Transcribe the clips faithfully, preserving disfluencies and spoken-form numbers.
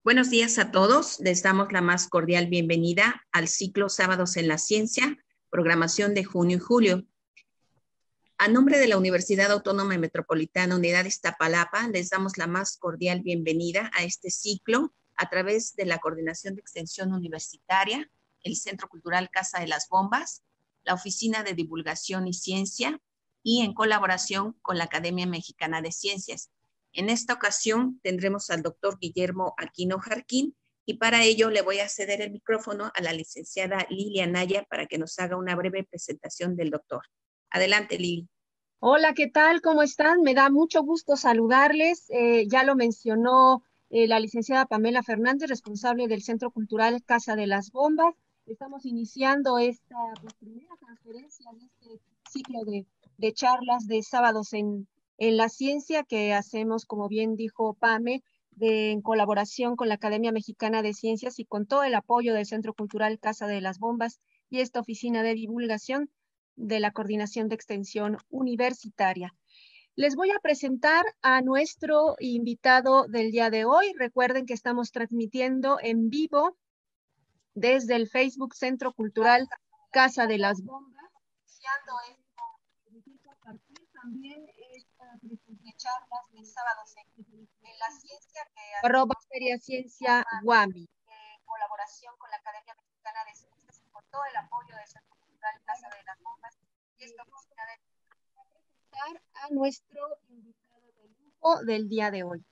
Buenos días a todos. Les damos la más cordial bienvenida al ciclo Sábados en la Ciencia, programación de junio y julio. A nombre de la Universidad Autónoma Metropolitana Unidad Iztapalapa, les damos la más cordial bienvenida a este ciclo a través de la Coordinación de Extensión Universitaria, el Centro Cultural Casa de las Bombas, la Oficina de Divulgación y Ciencia y en colaboración con la Academia Mexicana de Ciencias. En esta ocasión tendremos al doctor Guillermo Aquino Jarquín y para ello le voy a ceder el micrófono a la licenciada Lili Anaya para que nos haga una breve presentación del doctor. Adelante, Lili. Hola, ¿qué tal? ¿Cómo están? Me da mucho gusto saludarles. Eh, ya lo mencionó eh, la licenciada Pamela Fernández, responsable del Centro Cultural Casa de las Bombas. Estamos iniciando esta pues, primera transferencia de este ciclo de, de charlas de sábados en, en la ciencia que hacemos, como bien dijo Pame, de, en colaboración con la Academia Mexicana de Ciencias y con todo el apoyo del Centro Cultural Casa de las Bombas y esta oficina de divulgación de la Coordinación de Extensión Universitaria. Les voy a presentar a nuestro invitado del día de hoy. Recuerden que estamos transmitiendo en vivo desde el Facebook Centro Cultural Casa de las Bombas. También esta de charlas de sábados en la ciencia que arroba Feria Ciencia Wami. En colaboración con la Academia Mexicana de Ciencias y con todo el apoyo del Centro Cultural Casa de las Bombas y esta oficina de presentar a nuestro invitado de lujo del día de hoy.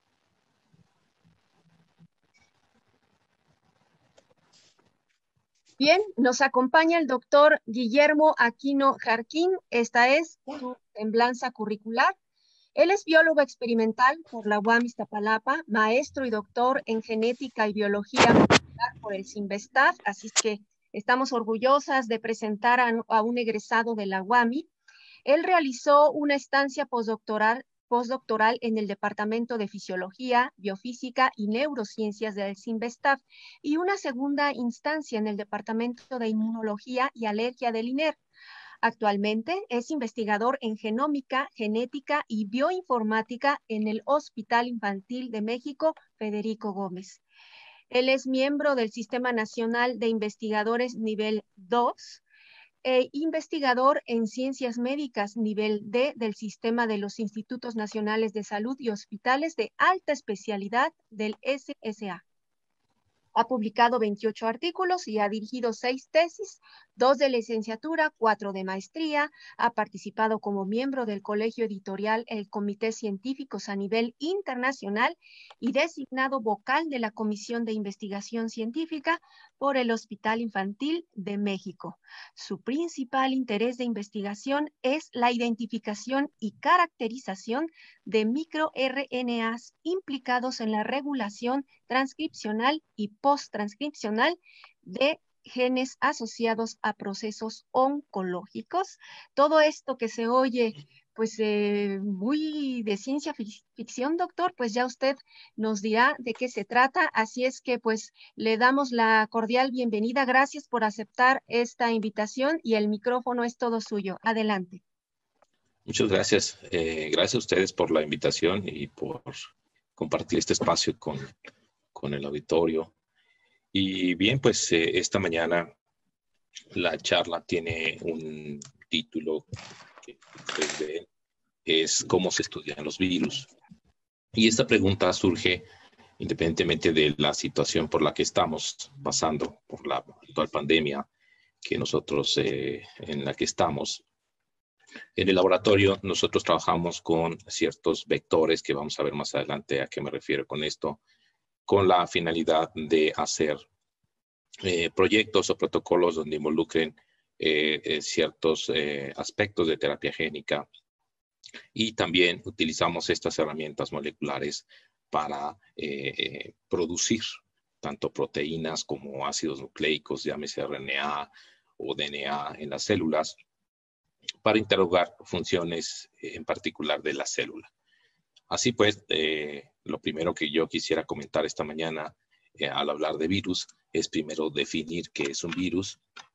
Bien, nos acompaña el doctor Guillermo Aquino Jarquín. Esta es su semblanza curricular. Él es biólogo experimental por la U A M Iztapalapa, maestro y doctor en genética y biología molecular por el CINVESTAF, así que estamos orgullosas de presentar a, a un egresado de la U A M I. Él realizó una estancia postdoctoral, postdoctoral en el Departamento de Fisiología, Biofísica y Neurociencias del CINVESTAF y una segunda instancia en el Departamento de Inmunología y Alergia del INER. Actualmente es investigador en genómica, genética y bioinformática en el Hospital Infantil de México, Federico Gómez. Él es miembro del Sistema Nacional de Investigadores Nivel dos, e investigador en Ciencias Médicas Nivel D del Sistema de los Institutos Nacionales de Salud y Hospitales de Alta Especialidad del S S A. Ha publicado veintiocho artículos y ha dirigido seis tesis, dos de licenciatura, cuatro de maestría. Ha participado como miembro del colegio editorial El Comité Científicos a nivel internacional y designado vocal de la Comisión de Investigación Científica por el Hospital Infantil de México. Su principal interés de investigación es la identificación y caracterización de microR N As implicados en la regulación transcripcional y posttranscripcional de genes asociados a procesos oncológicos. Todo esto que se oye pues eh, muy de ciencia ficción, doctor, pues ya usted nos dirá de qué se trata, así es que pues le damos la cordial bienvenida. Gracias por aceptar esta invitación y el micrófono es todo suyo. Adelante. Muchas gracias. Eh, gracias a ustedes por la invitación y por compartir este espacio con, con el auditorio. Y bien, pues eh, esta mañana la charla tiene un título que ustedes ven, es ¿cómo se estudian los virus? Y esta pregunta surge independientemente de la situación por la que estamos pasando, por la actual pandemia que nosotros eh, en la que estamos. En el laboratorio nosotros trabajamos con ciertos vectores que vamos a ver más adelante a qué me refiero con esto, con la finalidad de hacer eh, proyectos o protocolos donde involucren eh, eh, ciertos eh, aspectos de terapia génica y también utilizamos estas herramientas moleculares para eh, eh, producir tanto proteínas como ácidos nucleicos, llámese R N A o D N A en las células, para interrogar funciones en particular de la célula. Así pues, eh, lo primero que yo quisiera comentar esta mañana eh, al hablar de virus es primero definir qué es un virus.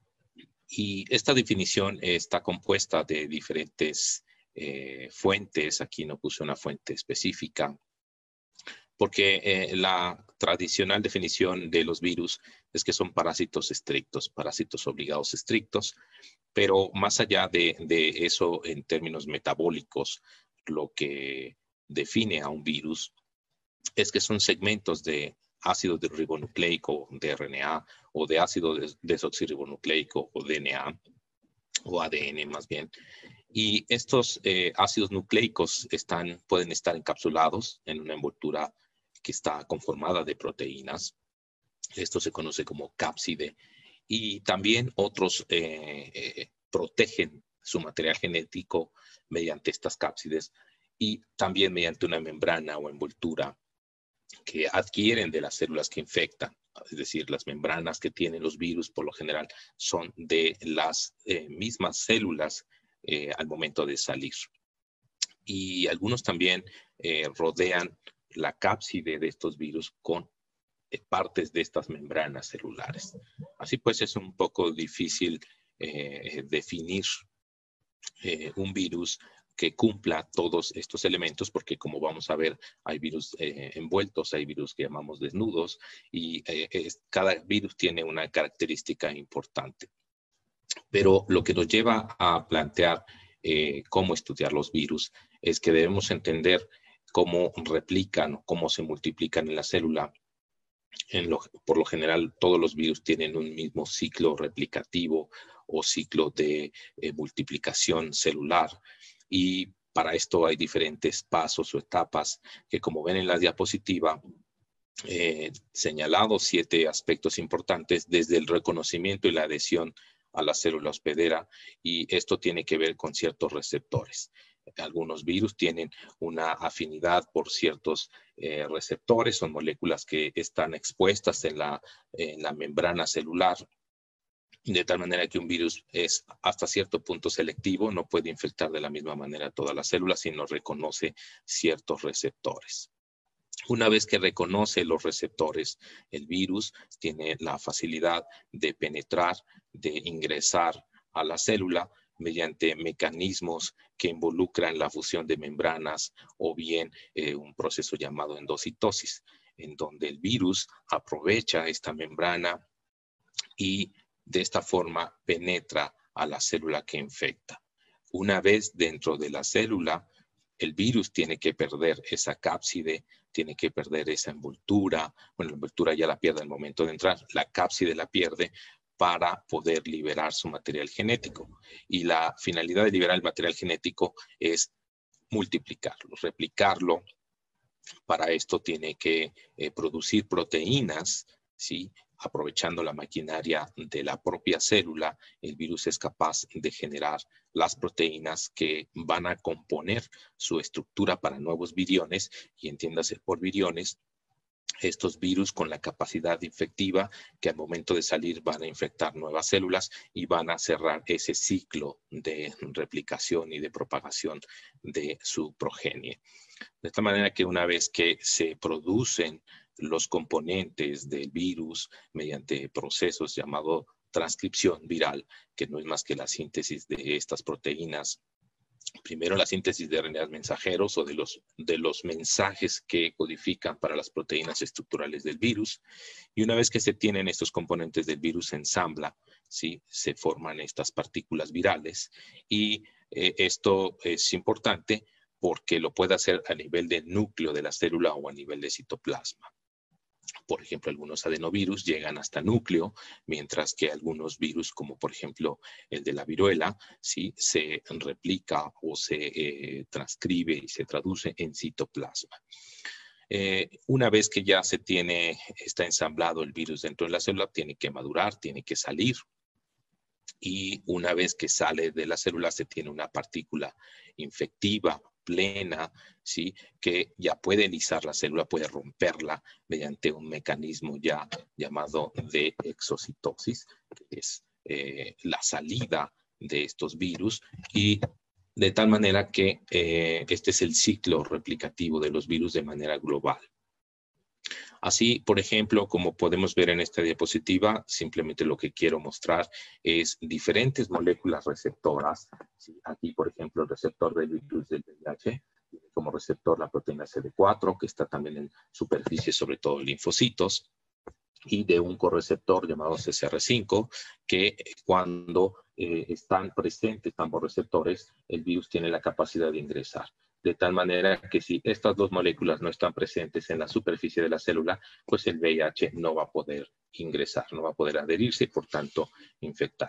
Y esta definición está compuesta de diferentes eh, fuentes. Aquí no puse una fuente específica, porque eh, la tradicional definición de los virus es que son parásitos estrictos, parásitos obligados estrictos, pero más allá de, de eso en términos metabólicos, lo que define a un virus es que son segmentos de ácido ribonucleico, de R N A, o de ácido desoxirribonucleico, o D N A, o A D N más bien. Y estos eh, ácidos nucleicos están, pueden estar encapsulados en una envoltura que está conformada de proteínas. Esto se conoce como cápside. Y también otros eh, eh, protegen su material genético mediante estas cápsides y también mediante una membrana o envoltura que adquieren de las células que infectan. Es decir, las membranas que tienen los virus por lo general son de las eh, mismas células eh, al momento de salir. Y algunos también eh, rodean la cápside de estos virus con eh, partes de estas membranas celulares. Así pues, es un poco difícil eh, definir eh, un virus que cumpla todos estos elementos, porque como vamos a ver, hay virus eh, envueltos, hay virus que llamamos desnudos, y eh, es, cada virus tiene una característica importante. Pero lo que nos lleva a plantear eh, cómo estudiar los virus es que debemos entender cómo replican, cómo se multiplican en la célula. En lo, por lo general, todos los virus tienen un mismo ciclo replicativo o ciclo de eh, multiplicación celular. Y para esto hay diferentes pasos o etapas que, como ven en la diapositiva, eh, señalados siete aspectos importantes desde el reconocimiento y la adhesión a la célula hospedera, y esto tiene que ver con ciertos receptores. Algunos virus tienen una afinidad por ciertos eh, receptores, son moléculas que están expuestas en la, en la membrana celular, de tal manera que un virus es hasta cierto punto selectivo, no puede infectar de la misma manera todas las células, sino reconoce ciertos receptores. Una vez que reconoce los receptores, el virus tiene la facilidad de penetrar, de ingresar a la célula mediante mecanismos que involucran la fusión de membranas o bien eh, un proceso llamado endocitosis, en donde el virus aprovecha esta membrana y de esta forma penetra a la célula que infecta. Una vez dentro de la célula, el virus tiene que perder esa cápside, tiene que perder esa envoltura. Bueno, la envoltura ya la pierde al momento de entrar, la cápside la pierde para poder liberar su material genético. Y la finalidad de liberar el material genético es multiplicarlo, replicarlo. Para esto tiene que eh, producir proteínas, ¿sí? Aprovechando la maquinaria de la propia célula, el virus es capaz de generar las proteínas que van a componer su estructura para nuevos viriones, y entiéndase por viriones, estos virus con la capacidad infectiva que al momento de salir van a infectar nuevas células y van a cerrar ese ciclo de replicación y de propagación de su progenie. De esta manera que una vez que se producen los componentes del virus mediante procesos llamados transcripción viral, que no es más que la síntesis de estas proteínas. Primero la síntesis de R N A mensajeros o de los, de los mensajes que codifican para las proteínas estructurales del virus. Y una vez que se tienen estos componentes del virus, se ensambla, ¿sí? Se forman estas partículas virales. Y eh, esto es importante porque lo puede hacer a nivel del núcleo de la célula o a nivel de citoplasma. Por ejemplo, algunos adenovirus llegan hasta núcleo, mientras que algunos virus, como por ejemplo el de la viruela, ¿sí? Se replica o se eh, transcribe y se traduce en citoplasma. Eh, una vez que ya se tiene, está ensamblado el virus dentro de la célula, tiene que madurar, tiene que salir. Y una vez que sale de la célula, se tiene una partícula infectiva plena, ¿sí? Que ya puede lisar la célula, puede romperla mediante un mecanismo ya llamado de exocitosis, que es eh, la salida de estos virus, y de tal manera que eh, este es el ciclo replicativo de los virus de manera global. Así, por ejemplo, como podemos ver en esta diapositiva, simplemente lo que quiero mostrar es diferentes moléculas receptoras. ¿Sí? Aquí, por ejemplo, el receptor del virus del V I H, como receptor la proteína C D cuatro, que está también en superficie, sobre todo en linfocitos, y de un correceptor llamado C C R cinco, que cuando eh, están presentes ambos receptores, el virus tiene la capacidad de ingresar. De tal manera que si estas dos moléculas no están presentes en la superficie de la célula, pues el V I H no va a poder ingresar, no va a poder adherirse y por tanto infectar.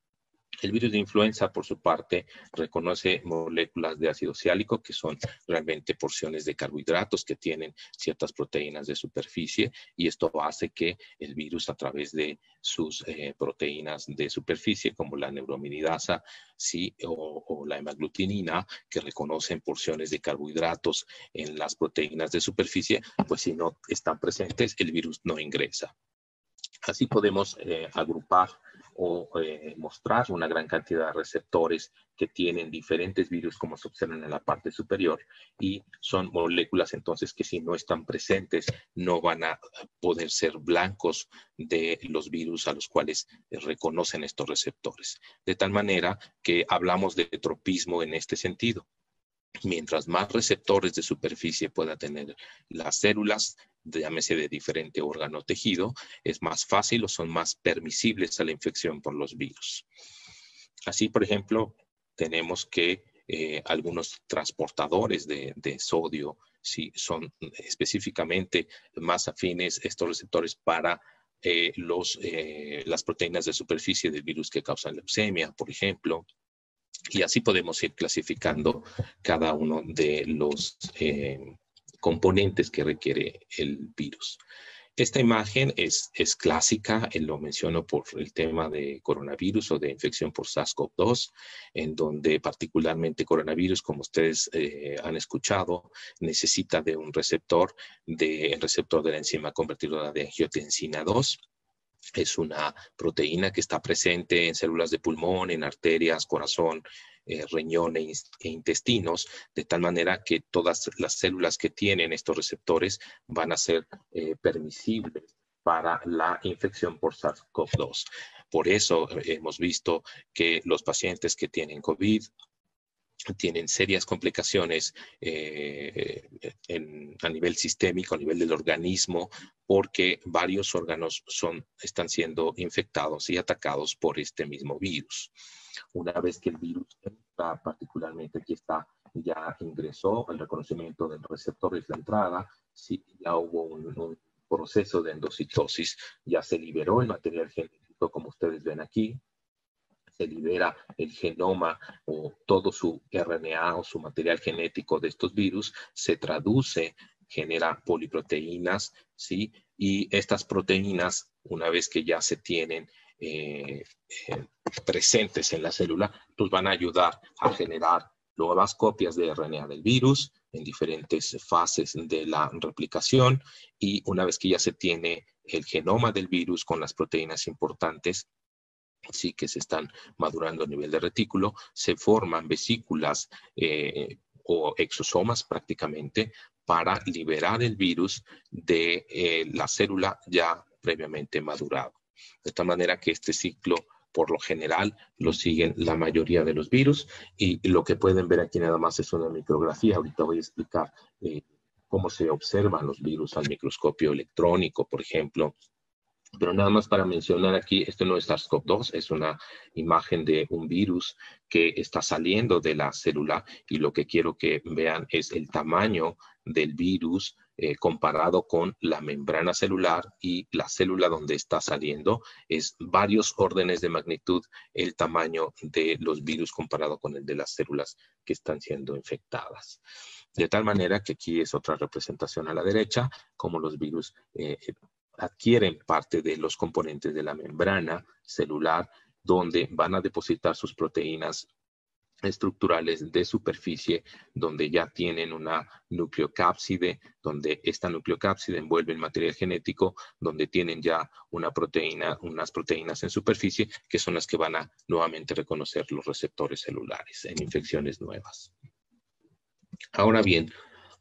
El virus de influenza, por su parte, reconoce moléculas de ácido siálico, que son realmente porciones de carbohidratos que tienen ciertas proteínas de superficie, y esto hace que el virus, a través de sus eh, proteínas de superficie, como la neuraminidasa, sí, o, o la hemaglutinina, que reconocen porciones de carbohidratos en las proteínas de superficie, pues si no están presentes, el virus no ingresa. Así podemos eh, agrupar o eh, mostrar una gran cantidad de receptores que tienen diferentes virus, como se observan en la parte superior, y son moléculas entonces que si no están presentes no van a poder ser blancos de los virus a los cuales reconocen estos receptores. De tal manera que hablamos de tropismo en este sentido. Mientras más receptores de superficie pueda tener las células, llámese de diferente órgano o tejido, es más fácil o son más permisibles a la infección por los virus. Así, por ejemplo, tenemos que eh, algunos transportadores de, de sodio, sí, son específicamente más afines estos receptores para eh, los, eh, las proteínas de superficie del virus que causan leucemia, por ejemplo. Y así podemos ir clasificando cada uno de los eh, componentes que requiere el virus. Esta imagen es, es clásica, lo menciono por el tema de coronavirus o de infección por SARS CoV dos, en donde particularmente coronavirus, como ustedes eh, han escuchado, necesita de un receptor, de, el receptor de la enzima convertidora de angiotensina dos. Es una proteína que está presente en células de pulmón, en arterias, corazón, eh, riñón e, e intestinos, de tal manera que todas las células que tienen estos receptores van a ser eh, permisibles para la infección por SARS CoV dos. Por eso eh, hemos visto que los pacientes que tienen COVID tienen serias complicaciones eh, en, a nivel sistémico, a nivel del organismo, porque varios órganos son, están siendo infectados y atacados por este mismo virus. Una vez que el virus entra, particularmente aquí está, ya ingresó, el reconocimiento del receptor es la entrada, sí, ya hubo un, un proceso de endocitosis, ya se liberó el material genético, como ustedes ven aquí, se libera el genoma o todo su R N A o su material genético de estos virus, se traduce, genera poliproteínas, ¿sí? Y estas proteínas, una vez que ya se tienen eh, eh, presentes en la célula, pues van a ayudar a generar nuevas copias de R N A del virus en diferentes fases de la replicación, y una vez que ya se tiene el genoma del virus con las proteínas importantes, sí, que se están madurando a nivel de retículo, se forman vesículas eh, o exosomas prácticamente para liberar el virus de eh, la célula ya previamente madurado. De tal manera que este ciclo, por lo general, lo siguen la mayoría de los virus, y lo que pueden ver aquí nada más es una micrografía. Ahorita voy a explicar eh, cómo se observan los virus al microscopio electrónico, por ejemplo. Pero nada más para mencionar aquí, esto no es SARS CoV dos, es una imagen de un virus que está saliendo de la célula, y lo que quiero que vean es el tamaño del virus eh, comparado con la membrana celular, y la célula donde está saliendo es varios órdenes de magnitud el tamaño de los virus comparado con el de las células que están siendo infectadas. De tal manera que aquí es otra representación a la derecha, como los virus eh, adquieren parte de los componentes de la membrana celular, donde van a depositar sus proteínas estructurales de superficie, donde ya tienen una nucleocápside, donde esta nucleocápside envuelve el material genético, donde tienen ya una proteína, unas proteínas en superficie, que son las que van a nuevamente reconocer los receptores celulares en infecciones nuevas. Ahora bien,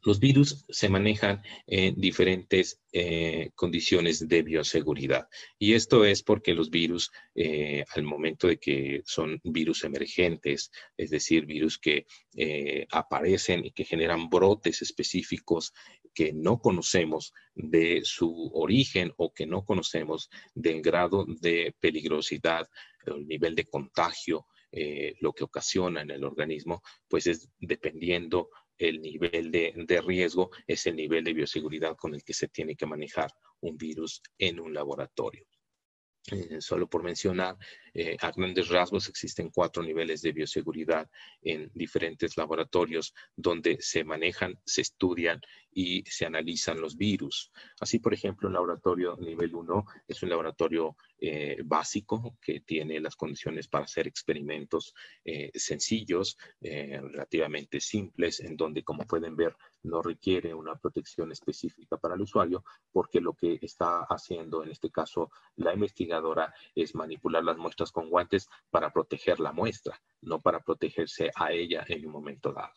Los virus se manejan en diferentes eh, condiciones de bioseguridad. Y esto es porque los virus, eh, al momento de que son virus emergentes, es decir, virus que eh, aparecen y que generan brotes específicos que no conocemos de su origen o que no conocemos del grado de peligrosidad, el nivel de contagio, eh, lo que ocasiona en el organismo, pues es dependiendo el nivel de, de riesgo, es el nivel de bioseguridad con el que se tiene que manejar un virus en un laboratorio. Eh, solo por mencionar, eh, a grandes rasgos existen cuatro niveles de bioseguridad en diferentes laboratorios donde se manejan, se estudian y se analizan los virus. Así, por ejemplo, el laboratorio nivel uno es un laboratorio eh, básico que tiene las condiciones para hacer experimentos eh, sencillos, eh, relativamente simples, en donde, como pueden ver, no requiere una protección específica para el usuario, porque lo que está haciendo en este caso la investigadora es manipular las muestras con guantes para proteger la muestra, no para protegerse a ella en un momento dado.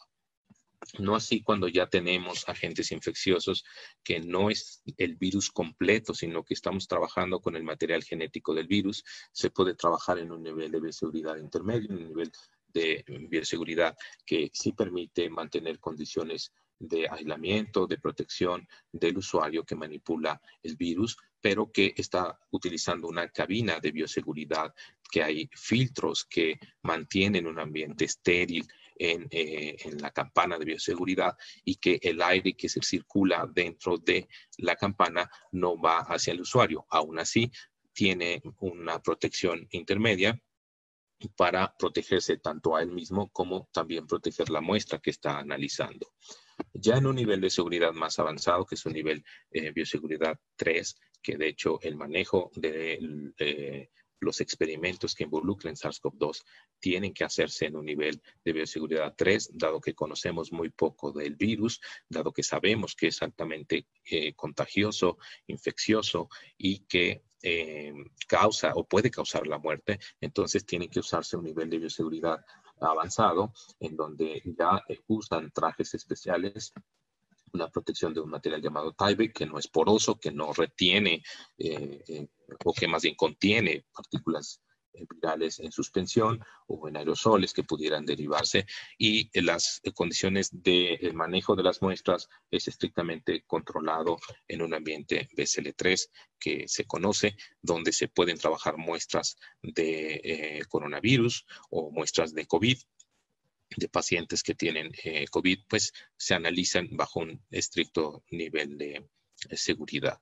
No así cuando ya tenemos agentes infecciosos, que no es el virus completo, sino que estamos trabajando con el material genético del virus. Se puede trabajar en un nivel de bioseguridad intermedio, en un nivel de bioseguridad que sí permite mantener condiciones de aislamiento, de protección del usuario que manipula el virus, pero que está utilizando una cabina de bioseguridad, que hay filtros que mantienen un ambiente estéril en, eh, en la campana de bioseguridad, y que el aire que se circula dentro de la campana no va hacia el usuario. Aún así, tiene una protección intermedia para protegerse tanto a él mismo como también proteger la muestra que está analizando. Ya en un nivel de seguridad más avanzado, que es un nivel eh, bioseguridad tres, que de hecho el manejo de eh, los experimentos que involucren SARS CoV dos tienen que hacerse en un nivel de bioseguridad tres, dado que conocemos muy poco del virus, dado que sabemos que es altamente eh, contagioso, infeccioso y que eh, causa o puede causar la muerte. Entonces tiene que usarse un nivel de bioseguridad avanzado, en donde ya usan trajes especiales, una protección de un material llamado Tyvek, que no es poroso, que no retiene eh, eh, o que más bien contiene partículas virales en suspensión o en aerosoles que pudieran derivarse, y las condiciones de manejo de las muestras es estrictamente controlado en un ambiente B S L tres que se conoce, donde se pueden trabajar muestras de eh, coronavirus o muestras de COVID, de pacientes que tienen eh, COVID, pues se analizan bajo un estricto nivel de eh, seguridad.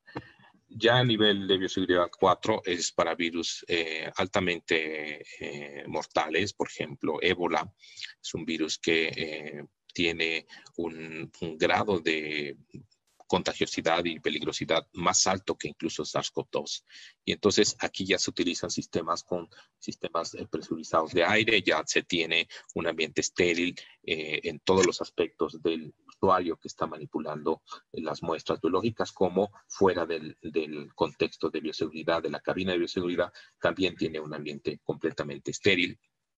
Ya a nivel de bioseguridad cuatro es para virus eh, altamente eh, mortales, por ejemplo, ébola. Es un virus que eh, tiene un, un grado de contagiosidad y peligrosidad más alto que incluso SARS CoV dos. Y entonces aquí ya se utilizan sistemas con sistemas presurizados de aire, ya se tiene un ambiente estéril eh, en todos los aspectos del usuario que está manipulando las muestras biológicas, como fuera del, del contexto de bioseguridad, de la cabina de bioseguridad, también tiene un ambiente completamente estéril.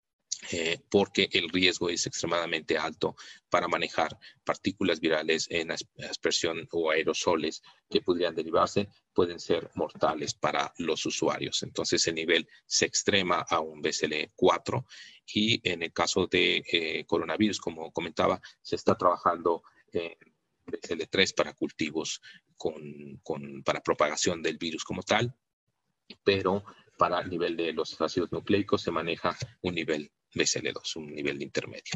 Eh, porque el riesgo es extremadamente alto para manejar partículas virales en aspersión o aerosoles que podrían derivarse, pueden ser mortales para los usuarios. Entonces el nivel se extrema a un B S L cuatro, y en el caso de eh, coronavirus, como comentaba, se está trabajando en B S L tres para cultivos con, con, para propagación del virus como tal, pero para el nivel de los ácidos nucleicos se maneja un nivel B S L dos, un nivel de intermedio.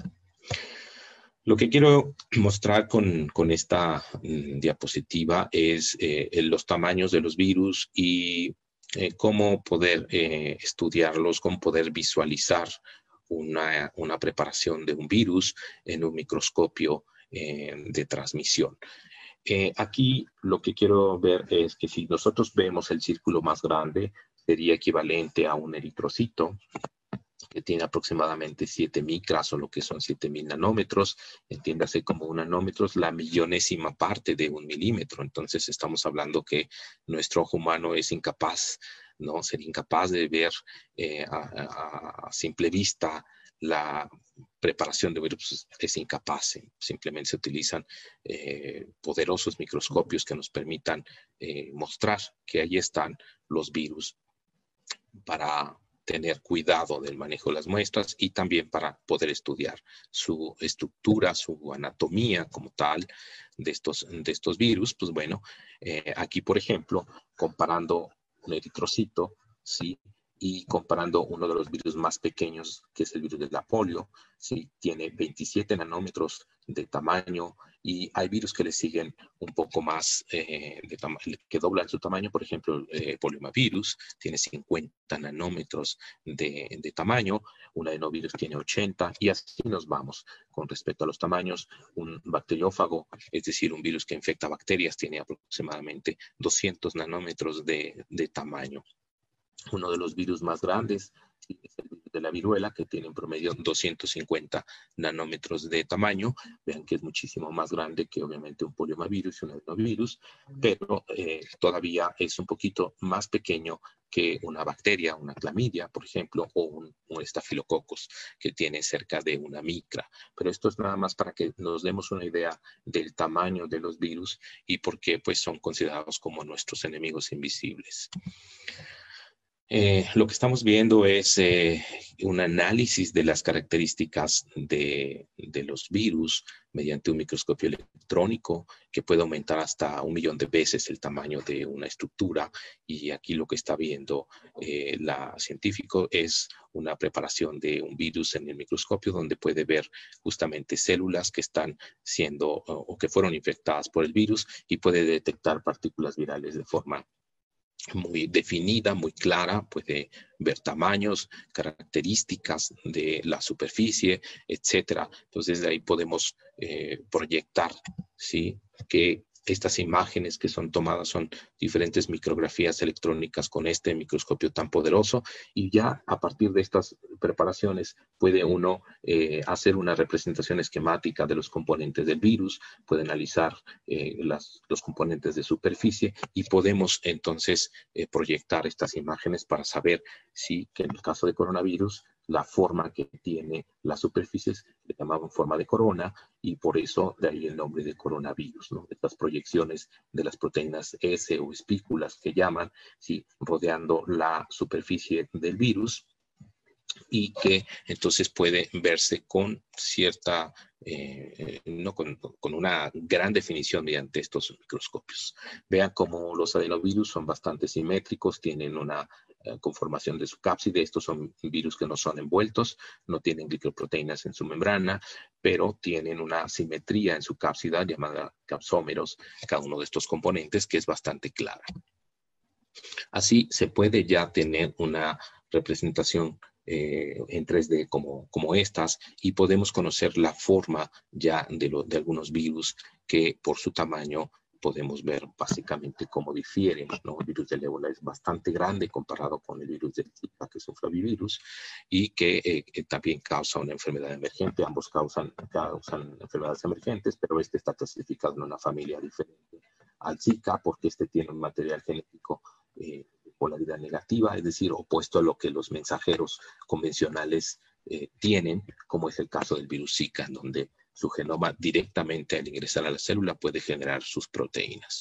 Lo que quiero mostrar con, con esta mm, diapositiva es eh, los tamaños de los virus y eh, cómo poder eh, estudiarlos, cómo poder visualizar una, una preparación de un virus en un microscopio eh, de transmisión. Eh, aquí lo que quiero ver es que si nosotros vemos el círculo más grande, sería equivalente a un eritrocito, que tiene aproximadamente siete micras, o lo que son siete mil nanómetros, entiéndase como un nanómetro, es la millonésima parte de un milímetro. Entonces estamos hablando que nuestro ojo humano es incapaz, ¿no? Sería incapaz de ver eh, a, a, a simple vista la preparación de virus es, es incapaz. Simplemente se utilizan eh, poderosos microscopios que nos permitan eh, mostrar que ahí están los virus para tener cuidado del manejo de las muestras y también para poder estudiar su estructura, su anatomía como tal de estos, de estos virus. Pues bueno, eh, aquí por ejemplo, comparando un eritrocito, ¿sí? Y comparando uno de los virus más pequeños, que es el virus de la polio, ¿sí? Tiene veintisiete nanómetros de tamaño, y hay virus que le siguen un poco más, eh, de que doblan su tamaño. Por ejemplo, el eh, poliomavirus tiene cincuenta nanómetros de, de tamaño, un adenovirus tiene ochenta, y así nos vamos con respecto a los tamaños. Un bacteriófago, es decir, un virus que infecta bacterias, tiene aproximadamente doscientos nanómetros de, de tamaño. Uno de los virus más grandes es el virus de la viruela, que tiene en promedio doscientos cincuenta nanómetros de tamaño. Vean que es muchísimo más grande que obviamente un poliomavirus y un adenovirus, pero eh, todavía es un poquito más pequeño que una bacteria, una clamidia, por ejemplo, o un, un estafilococos, que tiene cerca de una micra. Pero esto es nada más para que nos demos una idea del tamaño de los virus y por qué pues, son considerados como nuestros enemigos invisibles. Eh, lo que estamos viendo es eh, un análisis de las características de, de los virus mediante un microscopio electrónico que puede aumentar hasta un millón de veces el tamaño de una estructura. Y aquí lo que está viendo eh, la científico es una preparación de un virus en el microscopio, donde puede ver justamente células que están siendo o, o que fueron infectadas por el virus, y puede detectar partículas virales de forma muy definida, muy clara. Puede ver tamaños, características de la superficie, etcétera. Entonces, de ahí podemos eh, proyectar, ¿sí?, que estas imágenes que son tomadas son diferentes micrografías electrónicas con este microscopio tan poderoso, y ya a partir de estas preparaciones puede uno eh, hacer una representación esquemática de los componentes del virus, puede analizar eh, las, los componentes de superficie, y podemos entonces eh, proyectar estas imágenes para saber si, que en el caso de coronavirus, la forma que tiene las superficies le llamaban forma de corona, y por eso de ahí el nombre de coronavirus, ¿no? Estas proyecciones de las proteínas S o espículas que llaman, ¿sí?, rodeando la superficie del virus, y que entonces puede verse con cierta, eh, no, con, con una gran definición mediante estos microscopios. Vean cómo los adenovirus son bastante simétricos, tienen una eh, conformación de su cápside. Estos son virus que no son envueltos, no tienen glicoproteínas en su membrana, pero tienen una simetría en su cápsida llamada capsómeros, cada uno de estos componentes, que es bastante clara. Así se puede ya tener una representación Eh, en tres D como, como estas, y podemos conocer la forma ya de, lo, de algunos virus que por su tamaño podemos ver básicamente cómo difieren, ¿no? El virus del ébola es bastante grande comparado con el virus del Zika, que es un flavivirus, y que eh, eh, también causa una enfermedad emergente. Ambos causan, causan enfermedades emergentes, pero este está clasificado en una familia diferente al Zika, porque este tiene un material genético eh, polaridad negativa, es decir, opuesto a lo que los mensajeros convencionales eh, tienen, como es el caso del virus Zika, en donde su genoma directamente al ingresar a la célula puede generar sus proteínas.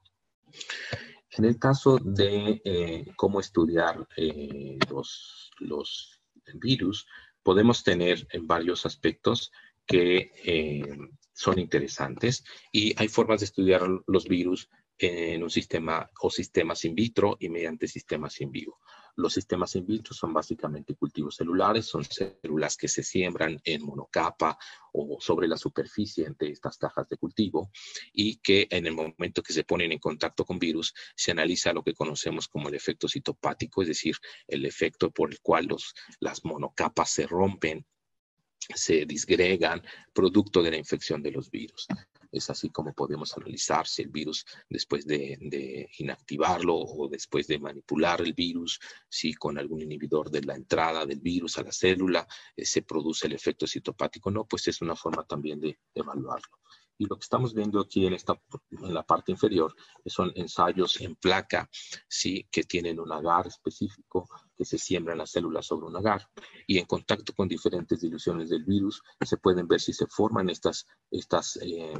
En el caso de eh, cómo estudiar eh, los, los virus, podemos tener en varios aspectos que eh, son interesantes, y hay formas de estudiar los virus en un sistema o sistemas in vitro y mediante sistemas in vivo. Los sistemas in vitro son básicamente cultivos celulares, son células que se siembran en monocapa o sobre la superficie de estas cajas de cultivo, y que en el momento que se ponen en contacto con virus se analiza lo que conocemos como el efecto citopático, es decir, el efecto por el cual los, las monocapas se rompen, se disgregan, producto de la infección de los virus. Es así como podemos analizar si el virus, después de, de inactivarlo o después de manipular el virus, si con algún inhibidor de la entrada del virus a la célula eh, se produce el efecto citopático. No, pues es una forma también de evaluarlo. Y lo que estamos viendo aquí en, esta, en la parte inferior son ensayos en placa, ¿sí?, que tienen un agar específico que se siembran las células sobre un agar, y en contacto con diferentes diluciones del virus se pueden ver si se forman estas, estas eh,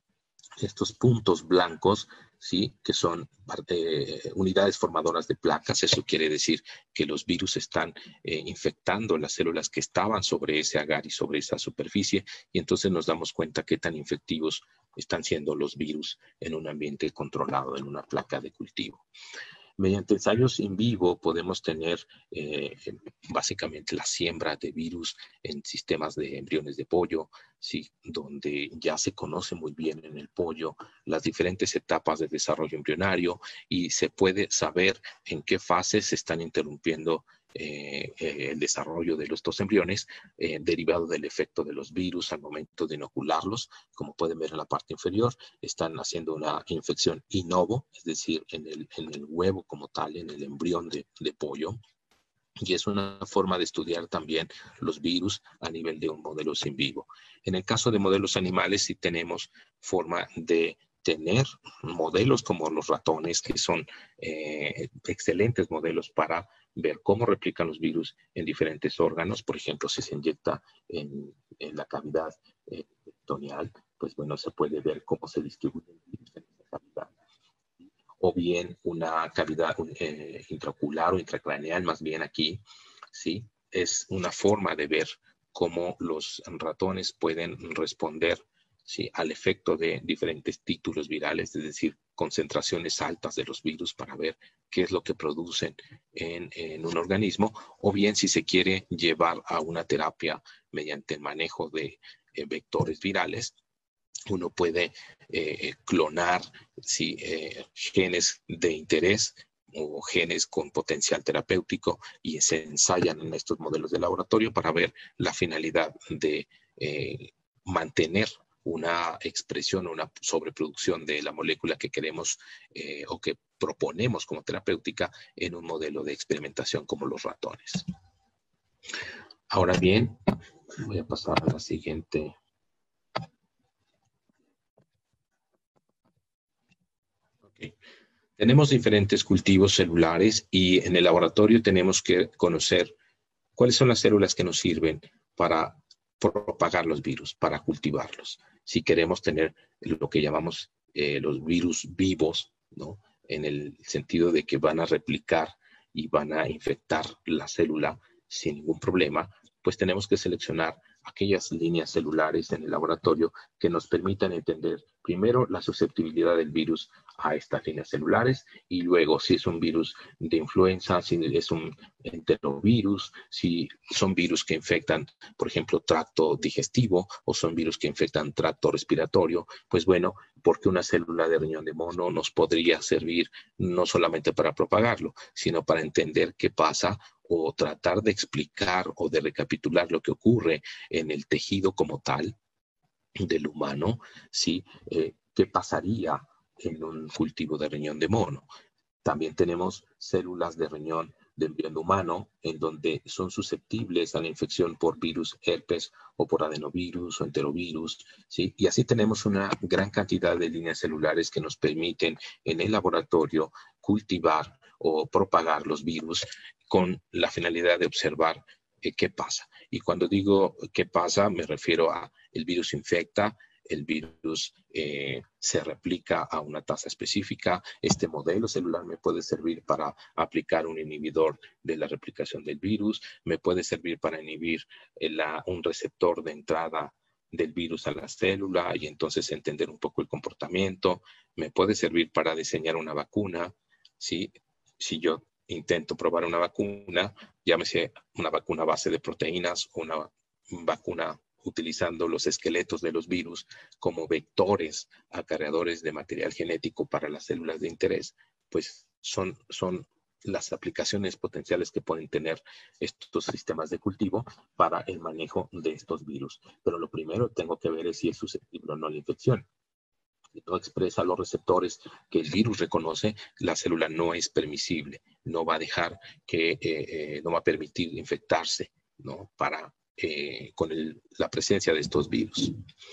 estos puntos blancos, ¿sí? Que son eh, unidades formadoras de placas. Eso quiere decir que los virus están eh, infectando las células que estaban sobre ese agar y sobre esa superficie, y entonces nos damos cuenta qué tan infectivos están siendo los virus en un ambiente controlado, en una placa de cultivo. Mediante ensayos in vivo podemos tener eh, básicamente la siembra de virus en sistemas de embriones de pollo, ¿sí? Donde ya se conoce muy bien en el pollo las diferentes etapas de desarrollo embrionario y se puede saber en qué fases se están interrumpiendo eh, eh, el desarrollo de estos embriones eh, derivado del efecto de los virus al momento de inocularlos. Como pueden ver en la parte inferior, están haciendo una infección in ovo, es decir, en el, en el huevo como tal, en el embrión de, de pollo. Y es una forma de estudiar también los virus a nivel de un modelo in vivo. En el caso de modelos animales, sí tenemos forma de tener modelos como los ratones, que son eh, excelentes modelos para ver cómo replican los virus en diferentes órganos. Por ejemplo, si se inyecta en, en la cavidad eh, peritoneal, pues bueno, se puede ver cómo se distribuyen los virus en esa cavidad. O bien una cavidad eh, intraocular o intracraneal, más bien aquí, ¿sí? Es una forma de ver cómo los ratones pueden responder, ¿sí? Al efecto de diferentes títulos virales, es decir, concentraciones altas de los virus para ver qué es lo que producen en, en un organismo, o bien si se quiere llevar a una terapia mediante el manejo de eh, vectores virales, uno puede eh, clonar ¿sí? eh, genes de interés o genes con potencial terapéutico y se ensayan en estos modelos de laboratorio para ver la finalidad de eh, mantener una expresión o una sobreproducción de la molécula que queremos eh, o que proponemos como terapéutica en un modelo de experimentación como los ratones. Ahora bien, voy a pasar a la siguiente. Okay. Tenemos diferentes cultivos celulares y en el laboratorio tenemos que conocer cuáles son las células que nos sirven para propagar los virus, para cultivarlos. Si queremos tener lo que llamamos eh, los virus vivos, ¿no? En el sentido de que van a replicar y van a infectar la célula sin ningún problema, pues tenemos que seleccionar aquellas líneas celulares en el laboratorio que nos permitan entender primero la susceptibilidad del virus a estas líneas celulares y luego si es un virus de influenza, si es un enterovirus, si son virus que infectan, por ejemplo, tracto digestivo o son virus que infectan tracto respiratorio, pues bueno, porque una célula de riñón de mono nos podría servir no solamente para propagarlo, sino para entender qué pasa o tratar de explicar o de recapitular lo que ocurre en el tejido como tal del humano, ¿sí? Eh, ¿Qué pasaría en un cultivo de riñón de mono? También tenemos células de riñón de embrión humano en donde son susceptibles a la infección por virus herpes o por adenovirus o enterovirus, ¿sí? Y así tenemos una gran cantidad de líneas celulares que nos permiten en el laboratorio cultivar o propagar los virus con la finalidad de observar eh, qué pasa. Y cuando digo qué pasa, me refiero a el virus infecta, el virus eh, se replica a una tasa específica. Este modelo celular me puede servir para aplicar un inhibidor de la replicación del virus, me puede servir para inhibir la, un receptor de entrada del virus a la célula y entonces entender un poco el comportamiento, me puede servir para diseñar una vacuna, ¿sí? Si yo intento probar una vacuna, llámese una vacuna a base de proteínas o una vacuna utilizando los esqueletos de los virus como vectores acarreadores de material genético para las células de interés, pues son, son las aplicaciones potenciales que pueden tener estos sistemas de cultivo para el manejo de estos virus. Pero lo primero tengo que ver es si es susceptible o no a la infección. Si no expresa los receptores que el virus reconoce, la célula no es permisible, no va a dejar que, eh, eh, no va a permitir infectarse, ¿no? Para, eh, con el, la presencia de estos virus.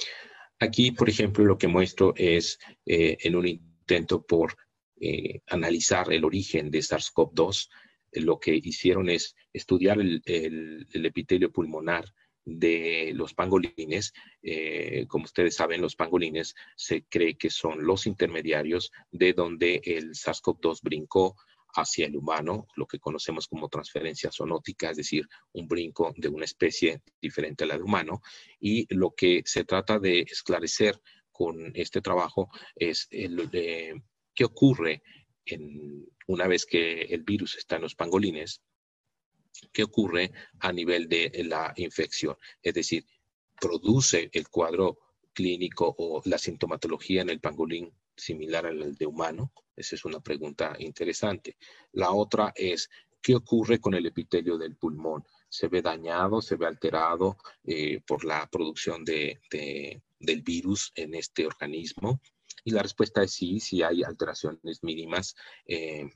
Aquí, por ejemplo, lo que muestro es eh, en un intento por eh, analizar el origen de SARS CoV dos, lo que hicieron es estudiar el, el, el epitelio pulmonar de los pangolines. Eh, como ustedes saben, los pangolines se cree que son los intermediarios de donde el SARS-CoV dos brincó hacia el humano, lo que conocemos como transferencia zoonótica, es decir, un brinco de una especie diferente a la de humano. Y lo que se trata de esclarecer con este trabajo es el, eh, qué ocurre en, una vez que el virus está en los pangolines, qué ocurre a nivel de la infección. Es decir, produce el cuadro clínico o la sintomatología en el pangolín similar al de humano. Esa es una pregunta interesante. La otra es, ¿qué ocurre con el epitelio del pulmón? ¿Se ve dañado, se ve alterado eh, por la producción de, de, del virus en este organismo? Y la respuesta es sí, sí hay alteraciones mínimas eh,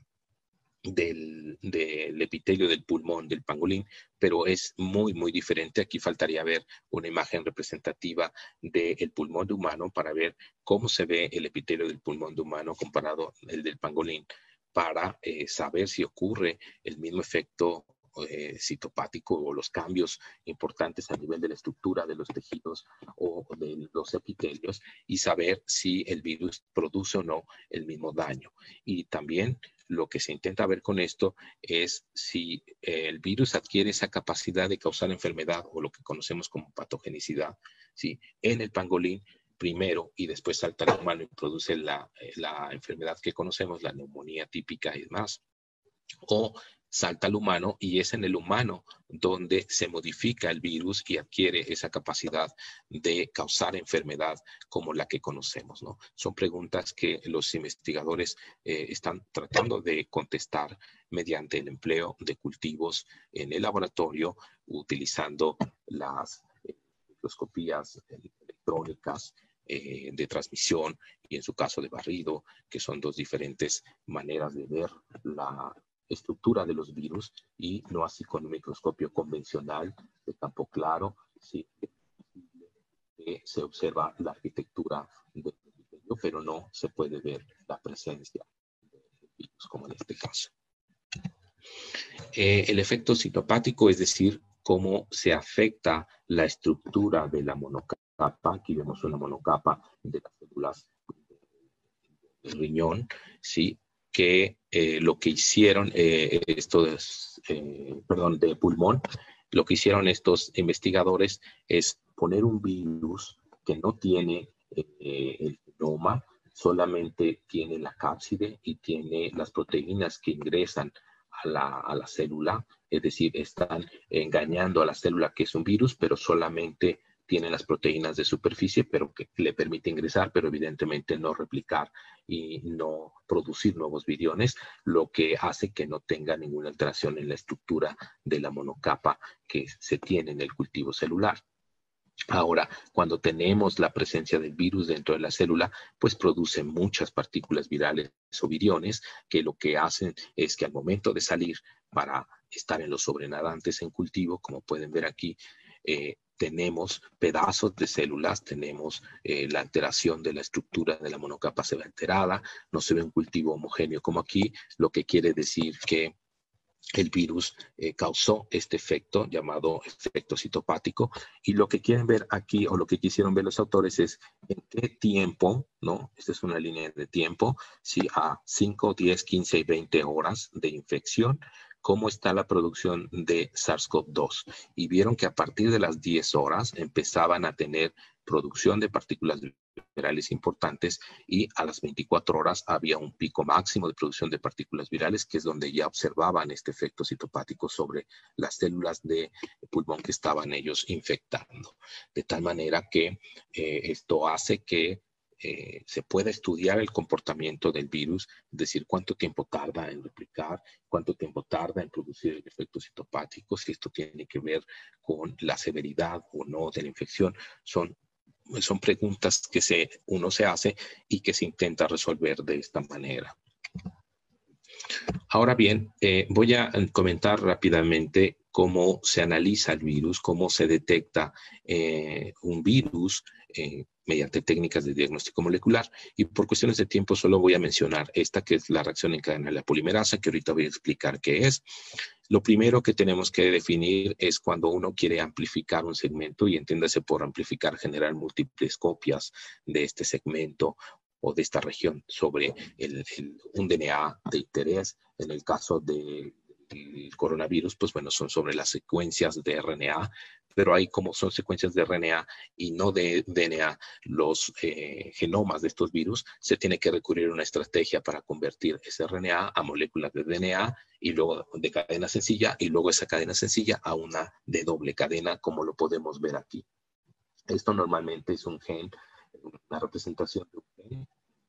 del, del epitelio del pulmón del pangolín, pero es muy, muy diferente. Aquí faltaría ver una imagen representativa del pulmón de humano para ver cómo se ve el epitelio del pulmón de humano comparado al del pangolín, para eh, saber si ocurre el mismo efecto eh, citopático o los cambios importantes a nivel de la estructura de los tejidos o de los epitelios, y saber si el virus produce o no el mismo daño. Y también lo que se intenta ver con esto es si el virus adquiere esa capacidad de causar enfermedad o lo que conocemos como patogenicidad, ¿sí?, en el pangolín primero y después salta al humano y produce la, la enfermedad que conocemos, la neumonía típica y demás. O salta al humano y es en el humano donde se modifica el virus y adquiere esa capacidad de causar enfermedad como la que conocemos, ¿no? Son preguntas que los investigadores eh, están tratando de contestar mediante el empleo de cultivos en el laboratorio, utilizando las eh, microscopías electrónicas eh, de transmisión y en su caso de barrido, que son dos diferentes maneras de ver la estructura de los virus, y no así con un microscopio convencional de campo claro, sí, que se observa la arquitectura del epitelio, pero no se puede ver la presencia de virus, como en este caso. Eh, el efecto citopático, es decir, cómo se afecta la estructura de la monocapa. Aquí vemos una monocapa de las células del riñón, ¿sí?, que eh, lo que hicieron eh, estos, eh, perdón, de pulmón, lo que hicieron estos investigadores es poner un virus que no tiene eh, el genoma, solamente tiene la cápside y tiene las proteínas que ingresan a la, a la célula, es decir, están engañando a la célula que es un virus, pero solamente tiene las proteínas de superficie, pero que le permite ingresar, pero evidentemente no replicar y no producir nuevos viriones, lo que hace que no tenga ninguna alteración en la estructura de la monocapa que se tiene en el cultivo celular. Ahora, cuando tenemos la presencia del virus dentro de la célula, pues produce muchas partículas virales o viriones, que lo que hacen es que al momento de salir para estar en los sobrenadantes en cultivo, como pueden ver aquí, eh, tenemos pedazos de células, tenemos eh, la alteración de la estructura de la monocapa se ve alterada, no se ve un cultivo homogéneo como aquí, lo que quiere decir que el virus eh, causó este efecto llamado efecto citopático, y lo que quieren ver aquí, o lo que quisieron ver los autores, es en qué tiempo, ¿no? Esta es una línea de tiempo, si a cinco, diez, quince y veinte horas de infección, cómo está la producción de SARS-CoV dos. Y vieron que a partir de las diez horas empezaban a tener producción de partículas virales importantes, y a las veinticuatro horas había un pico máximo de producción de partículas virales, que es donde ya observaban este efecto citopático sobre las células de pulmón que estaban ellos infectando. De tal manera que eh, esto hace que Eh, se pueda estudiar el comportamiento del virus, es decir, cuánto tiempo tarda en replicar, cuánto tiempo tarda en producir el efecto citopático, si esto tiene que ver con la severidad o no de la infección. Son, son preguntas que se, uno se hace y que se intenta resolver de esta manera. Ahora bien, eh, voy a comentar rápidamente cómo se analiza el virus, cómo se detecta eh, un virus eh, mediante técnicas de diagnóstico molecular. Y por cuestiones de tiempo solo voy a mencionar esta, que es la reacción en cadena de la polimerasa, que ahorita voy a explicar qué es. Lo primero que tenemos que definir es cuando uno quiere amplificar un segmento, y entiéndase por amplificar, generar múltiples copias de este segmento o de esta región sobre el, el, un D N A de interés. En el caso del coronavirus, pues bueno, son sobre las secuencias de R N A, pero hay como son secuencias de R N A y no de D N A, los eh, genomas de estos virus, se tiene que recurrir a una estrategia para convertir ese R N A a moléculas de D N A y luego de cadena sencilla, y luego esa cadena sencilla a una de doble cadena, como lo podemos ver aquí. Esto normalmente es un gen, una representación de un gen,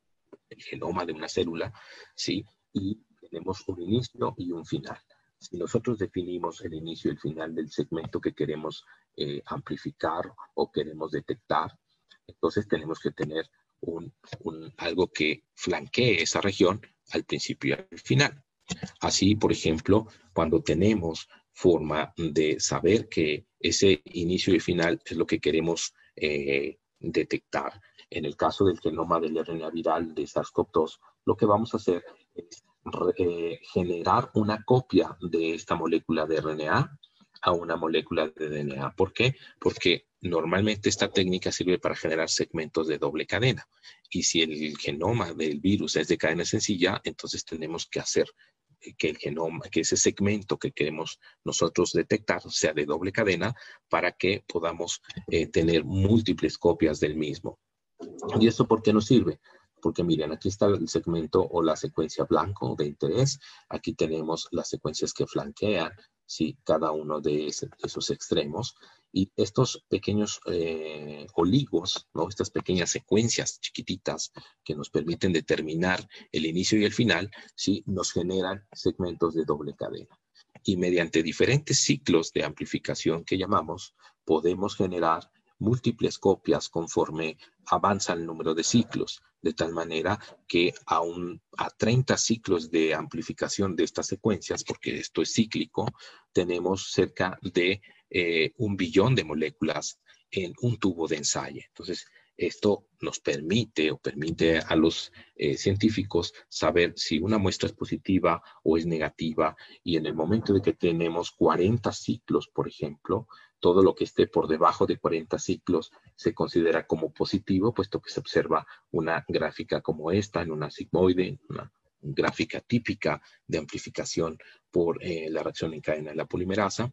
el genoma de una célula, ¿sí? Y tenemos un inicio y un final. Si nosotros definimos el inicio y el final del segmento que queremos eh, amplificar o queremos detectar, entonces tenemos que tener un, un, algo que flanquee esa región al principio y al final. Así, por ejemplo, cuando tenemos forma de saber que ese inicio y final es lo que queremos eh, detectar, en el caso del genoma del R N A viral de SARS CoV dos, lo que vamos a hacer es eh, generar una copia de esta molécula de R N A a una molécula de D N A. ¿Por qué? Porque normalmente esta técnica sirve para generar segmentos de doble cadena. Y si el genoma del virus es de cadena sencilla, entonces tenemos que hacer que el genoma, que ese segmento que queremos nosotros detectar sea de doble cadena para que podamos eh, tener múltiples copias del mismo. ¿Y esto por qué nos sirve? Porque miren, aquí está el segmento o la secuencia blanco de interés. Aquí tenemos las secuencias que flanquean, ¿sí? Cada uno de, ese, de esos extremos. Y estos pequeños eh, oligos, ¿no? Estas pequeñas secuencias chiquititas que nos permiten determinar el inicio y el final, ¿sí? Nos generan segmentos de doble cadena. Y mediante diferentes ciclos de amplificación que llamamos, podemos generar múltiples copias conforme avanza el número de ciclos, de tal manera que a, un, a treinta ciclos de amplificación de estas secuencias, porque esto es cíclico, tenemos cerca de eh, un billón de moléculas en un tubo de ensayo. Entonces, esto nos permite o permite a los eh, científicos saber si una muestra es positiva o es negativa, y en el momento de que tenemos cuarenta ciclos, por ejemplo, todo lo que esté por debajo de cuarenta ciclos se considera como positivo, puesto que se observa una gráfica como esta en una sigmoide, una gráfica típica de amplificación por eh, la reacción en cadena de la polimerasa.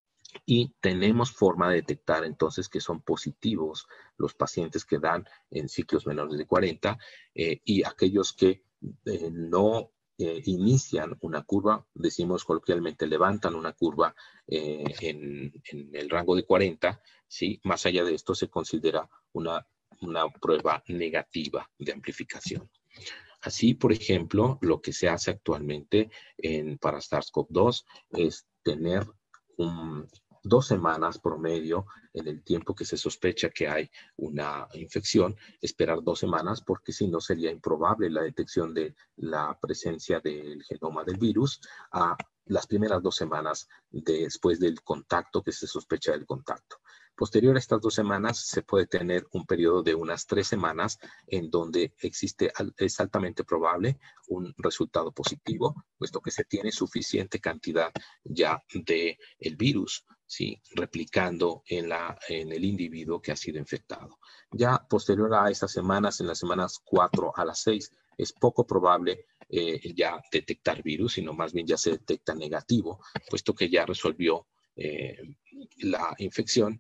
Y tenemos forma de detectar entonces que son positivos los pacientes que dan en ciclos menores de cuarenta eh, y aquellos que eh, no eh, inician una curva, decimos coloquialmente levantan una curva eh, en, en el rango de cuarenta, ¿sí? Más allá de esto se considera una, una prueba negativa de amplificación. Así, por ejemplo, lo que se hace actualmente en, para SARS CoV dos es tener un, dos semanas promedio en el tiempo que se sospecha que hay una infección, esperar dos semanas, porque si no sería improbable la detección de la presencia del genoma del virus a las primeras dos semanas después del contacto, que se sospecha del contacto. Posterior a estas dos semanas se puede tener un periodo de unas tres semanas en donde existe, es altamente probable un resultado positivo, puesto que se tiene suficiente cantidad ya del virus, ¿sí? Replicando en, la, en el individuo que ha sido infectado. Ya posterior a estas semanas, en las semanas cuatro a las seis, es poco probable eh, ya detectar virus, sino más bien ya se detecta negativo, puesto que ya resolvió eh, la infección.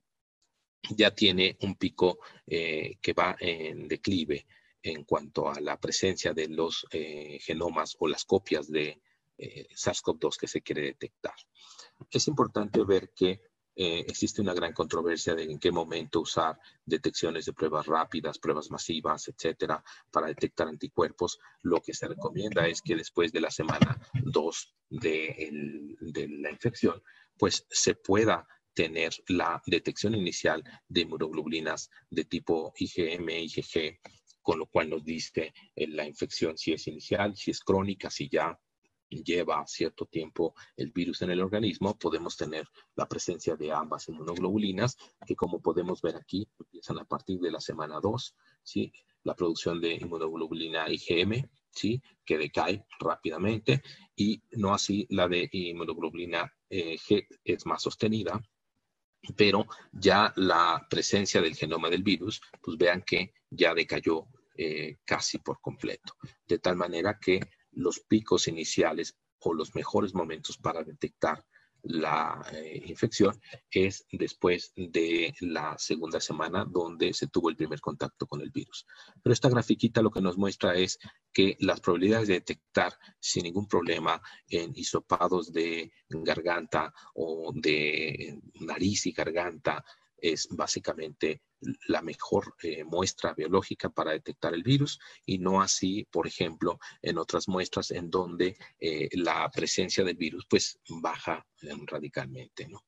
Ya tiene un pico eh, que va en declive en cuanto a la presencia de los eh, genomas o las copias de eh, SARS CoV dos que se quiere detectar. Es importante ver que eh, existe una gran controversia de en qué momento usar detecciones de pruebas rápidas, pruebas masivas, etcétera, para detectar anticuerpos. Lo que se recomienda es que después de la semana dos de, el, de la infección, pues se pueda tener la detección inicial de inmunoglobulinas de tipo I G M, I G G, con lo cual nos dice eh, la infección si es inicial, si es crónica, si ya lleva cierto tiempo el virus en el organismo, podemos tener la presencia de ambas inmunoglobulinas, que como podemos ver aquí, empiezan a partir de la semana dos, ¿sí? La producción de inmunoglobulina I G M, ¿sí? Que decae rápidamente, y no así la de inmunoglobulina eh, G, es más sostenida, pero ya la presencia del genoma del virus, pues vean que ya decayó eh, casi por completo, de tal manera que los picos iniciales o los mejores momentos para detectar la eh, infección es después de la segunda semana donde se tuvo el primer contacto con el virus. Pero esta grafiquita lo que nos muestra es que las probabilidades de detectar sin ningún problema en hisopados de garganta o de nariz y garganta es básicamente la mejor eh, muestra biológica para detectar el virus, y no así, por ejemplo, en otras muestras en donde eh, la presencia del virus pues baja eh, radicalmente, ¿no?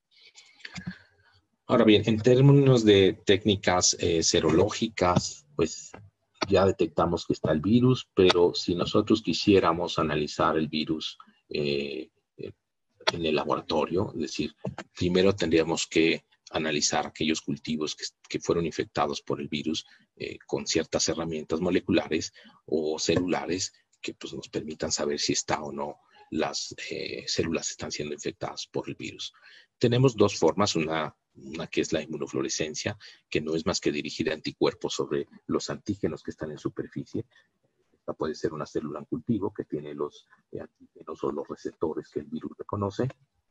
Ahora bien, en términos de técnicas eh, serológicas, pues ya detectamos que está el virus, pero si nosotros quisiéramos analizar el virus eh, en el laboratorio, es decir, primero tendríamos que analizar aquellos cultivos que, que fueron infectados por el virus eh, con ciertas herramientas moleculares o celulares que pues, nos permitan saber si está o no las eh, células están siendo infectadas por el virus. Tenemos dos formas, una, una que es la inmunofluorescencia, que no es más que dirigir anticuerpos sobre los antígenos que están en superficie. Esta puede ser una célula en cultivo que tiene los eh, antígenos o los receptores que el virus reconoce,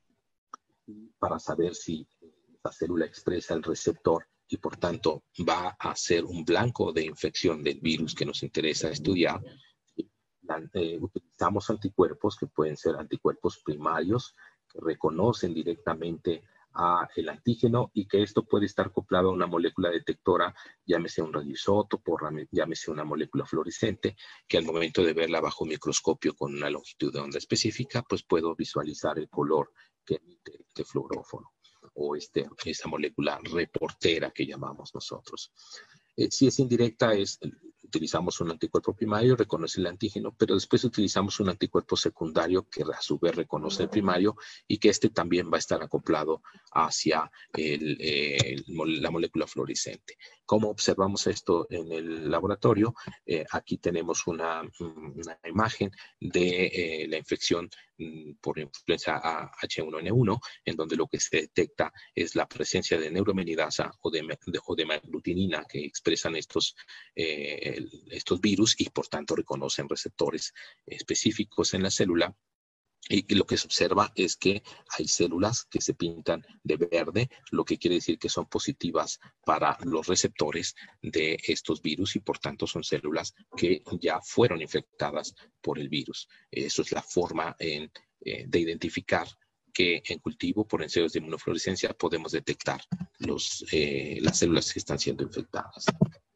y para saber si la célula expresa el receptor y por tanto va a ser un blanco de infección del virus que nos interesa estudiar, eh, utilizamos anticuerpos que pueden ser anticuerpos primarios que reconocen directamente a el antígeno y que esto puede estar acoplado a una molécula detectora, llámese un radioisótopo, llámese una molécula fluorescente, que al momento de verla bajo microscopio con una longitud de onda específica, pues puedo visualizar el color que emite este fluorófono o este, esa molécula reportera que llamamos nosotros. Eh, si es indirecta, es, utilizamos un anticuerpo primario, reconoce el antígeno, pero después utilizamos un anticuerpo secundario que a su vez reconoce el primario y que este también va a estar acoplado hacia el, el, la molécula fluorescente. ¿Cómo observamos esto en el laboratorio? Eh, aquí tenemos una, una imagen de eh, la infección por influenza H uno N uno, en donde lo que se detecta es la presencia de neuromenidasa o de, de, o de aglutinina que expresan estos, eh, estos virus y por tanto reconocen receptores específicos en la célula. Y lo que se observa es que hay células que se pintan de verde, lo que quiere decir que son positivas para los receptores de estos virus y por tanto son células que ya fueron infectadas por el virus. Eso es la forma en, eh, de identificar que en cultivo por ensayos de inmunofluorescencia podemos detectar los, eh, las células que están siendo infectadas.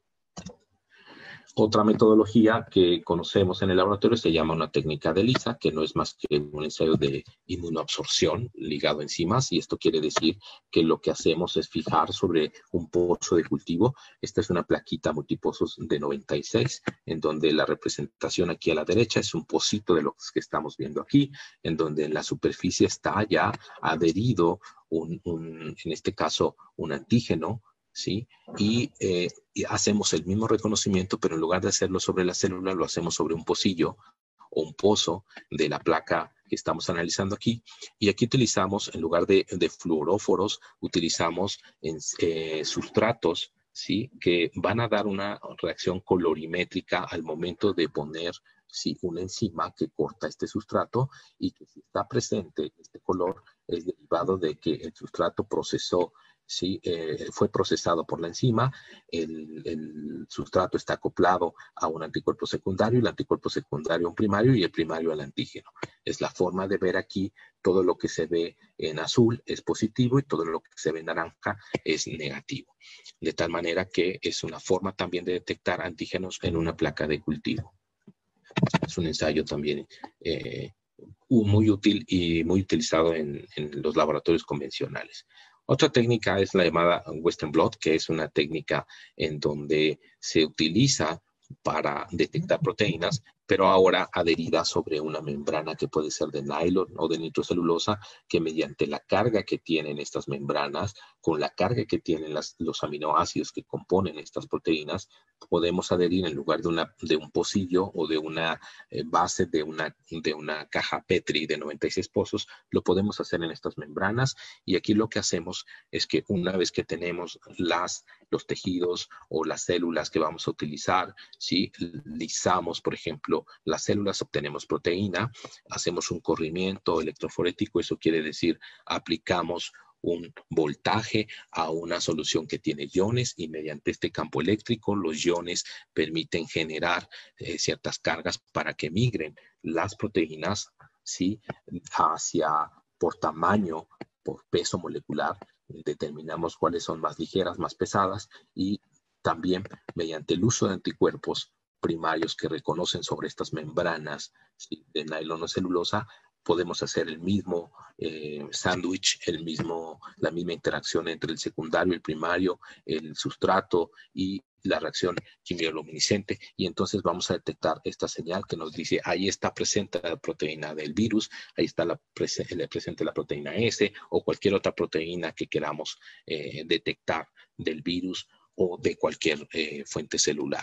Otra metodología que conocemos en el laboratorio se llama una técnica de ELISA, que no es más que un ensayo de inmunoabsorción ligado a enzimas, y esto quiere decir que lo que hacemos es fijar sobre un pozo de cultivo. Esta es una plaquita multipozos de noventa y seis, en donde la representación aquí a la derecha es un pocito de lo que estamos viendo aquí, en donde en la superficie está ya adherido, un, un, en este caso, un antígeno, ¿sí? Y, eh, y hacemos el mismo reconocimiento, pero en lugar de hacerlo sobre la célula, lo hacemos sobre un pocillo o un pozo de la placa que estamos analizando aquí. Y aquí utilizamos, en lugar de, de fluoróforos, utilizamos en, eh, sustratos, ¿sí? Que van a dar una reacción colorimétrica al momento de poner, ¿sí? Una enzima que corta este sustrato, y que si está presente este color es derivado de que el sustrato procesó, ¿sí? Eh, fue procesado por la enzima, el, el sustrato está acoplado a un anticuerpo secundario, el anticuerpo secundario a un primario y el primario al antígeno. Es la forma de ver aquí, todo lo que se ve en azul es positivo y todo lo que se ve en naranja es negativo. De tal manera que es una forma también de detectar antígenos en una placa de cultivo. Es un ensayo también eh, muy útil y muy utilizado en, en los laboratorios convencionales. Otra técnica es la llamada Western blot, que es una técnica en donde se utiliza para detectar proteínas, pero ahora adherida sobre una membrana que puede ser de nylon o de nitrocelulosa, que mediante la carga que tienen estas membranas, con la carga que tienen las, los aminoácidos que componen estas proteínas, podemos adherir en lugar de, una, de un pocillo o de una eh, base de una, de una caja Petri de noventa y seis pozos, lo podemos hacer en estas membranas. Y aquí lo que hacemos es que una vez que tenemos las, los tejidos o las células que vamos a utilizar, ¿sí? Lisamos, por ejemplo, las células, obtenemos proteína, hacemos un corrimiento electroforético, eso quiere decir aplicamos un voltaje a una solución que tiene iones y mediante este campo eléctrico los iones permiten generar eh, ciertas cargas para que migren las proteínas, ¿sí? Hacia, por tamaño, por peso molecular, determinamos cuáles son más ligeras, más pesadas, y también mediante el uso de anticuerpos primarios que reconocen sobre estas membranas, ¿sí? De nylon o celulosa, podemos hacer el mismo eh, sándwich, el mismo, la misma interacción entre el secundario, el primario, el sustrato y la reacción quimioluminiscente, y entonces vamos a detectar esta señal que nos dice ahí está presente la proteína del virus, ahí está la prese presente la proteína S o cualquier otra proteína que queramos eh, detectar del virus o de cualquier eh, fuente celular.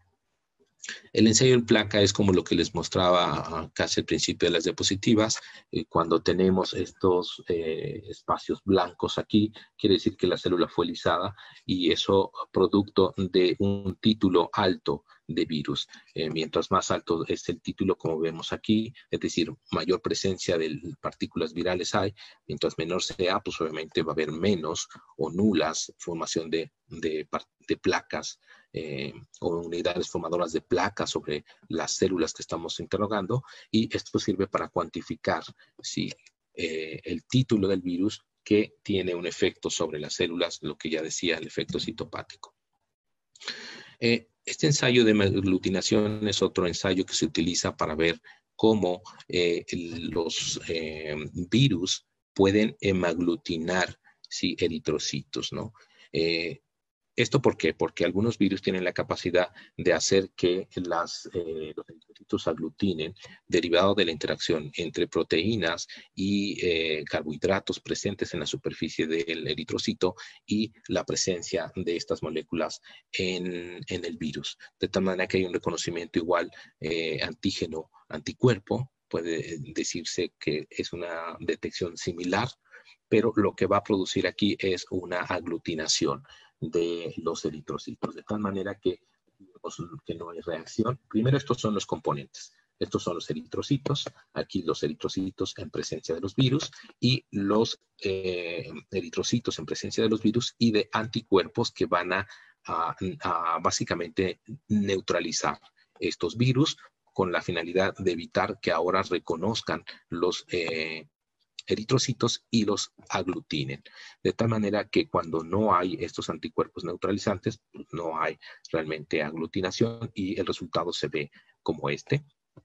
El ensayo en placa es como lo que les mostraba casi al principio de las diapositivas. Eh, cuando tenemos estos eh, espacios blancos aquí, quiere decir que la célula fue lisada y eso producto de un título alto de virus. Eh, mientras más alto es el título, como vemos aquí, es decir, mayor presencia de partículas virales hay, mientras menor sea, pues obviamente va a haber menos o nulas formación de, de, de placas eh, o unidades formadoras de placas sobre las células que estamos interrogando, y esto sirve para cuantificar si eh, el título del virus que tiene un efecto sobre las células, lo que ya decía, el efecto citopático. Eh, Este ensayo de hemaglutinación es otro ensayo que se utiliza para ver cómo eh, los eh, virus pueden hemaglutinar, ¿sí? Eritrocitos, ¿no? Eh, ¿Esto por qué? Porque algunos virus tienen la capacidad de hacer que las, eh, los eritrocitos aglutinen derivado de la interacción entre proteínas y eh, carbohidratos presentes en la superficie del eritrocito y la presencia de estas moléculas en, en el virus. De tal manera que hay un reconocimiento igual eh, antígeno-anticuerpo. Puede decirse que es una detección similar, pero lo que va a producir aquí es una aglutinación de los eritrocitos, de tal manera que, que no hay reacción. Primero, estos son los componentes. Estos son los eritrocitos, aquí los eritrocitos en presencia de los virus y los eh, eritrocitos en presencia de los virus y de anticuerpos que van a, a, a básicamente neutralizar estos virus con la finalidad de evitar que ahora reconozcan los eh, eritrocitos y los aglutinen. De tal manera que cuando no hay estos anticuerpos neutralizantes, pues no hay realmente aglutinación y el resultado se ve como este.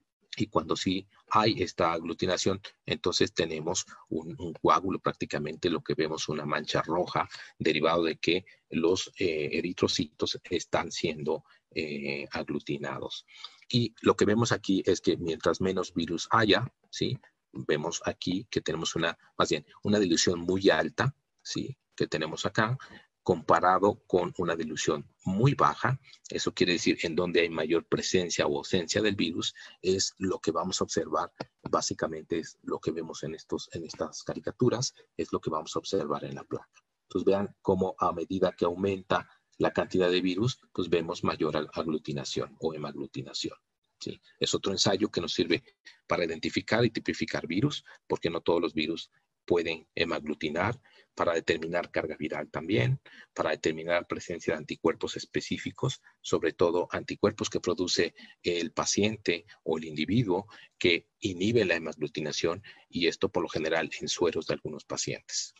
Y cuando sí hay esta aglutinación, entonces tenemos un, un coágulo, prácticamente lo que vemos, una mancha roja, derivado de que los eh, eritrocitos están siendo eh, aglutinados. Y lo que vemos aquí es que mientras menos virus haya, ¿sí? Vemos aquí que tenemos una, más bien, una dilución muy alta, ¿sí? Que tenemos acá, comparado con una dilución muy baja. Eso quiere decir en donde hay mayor presencia o ausencia del virus, es lo que vamos a observar. Básicamente es lo que vemos en, estos, en estas caricaturas, es lo que vamos a observar en la placa. Entonces vean cómo a medida que aumenta la cantidad de virus, pues vemos mayor aglutinación o hemaglutinación. ¿Sí? Es otro ensayo que nos sirve para identificar y tipificar virus, porque no todos los virus pueden hemaglutinar, para determinar carga viral también, para determinar presencia de anticuerpos específicos, sobre todo anticuerpos que produce el paciente o el individuo que inhibe la hemaglutinación, y esto por lo general en sueros de algunos pacientes.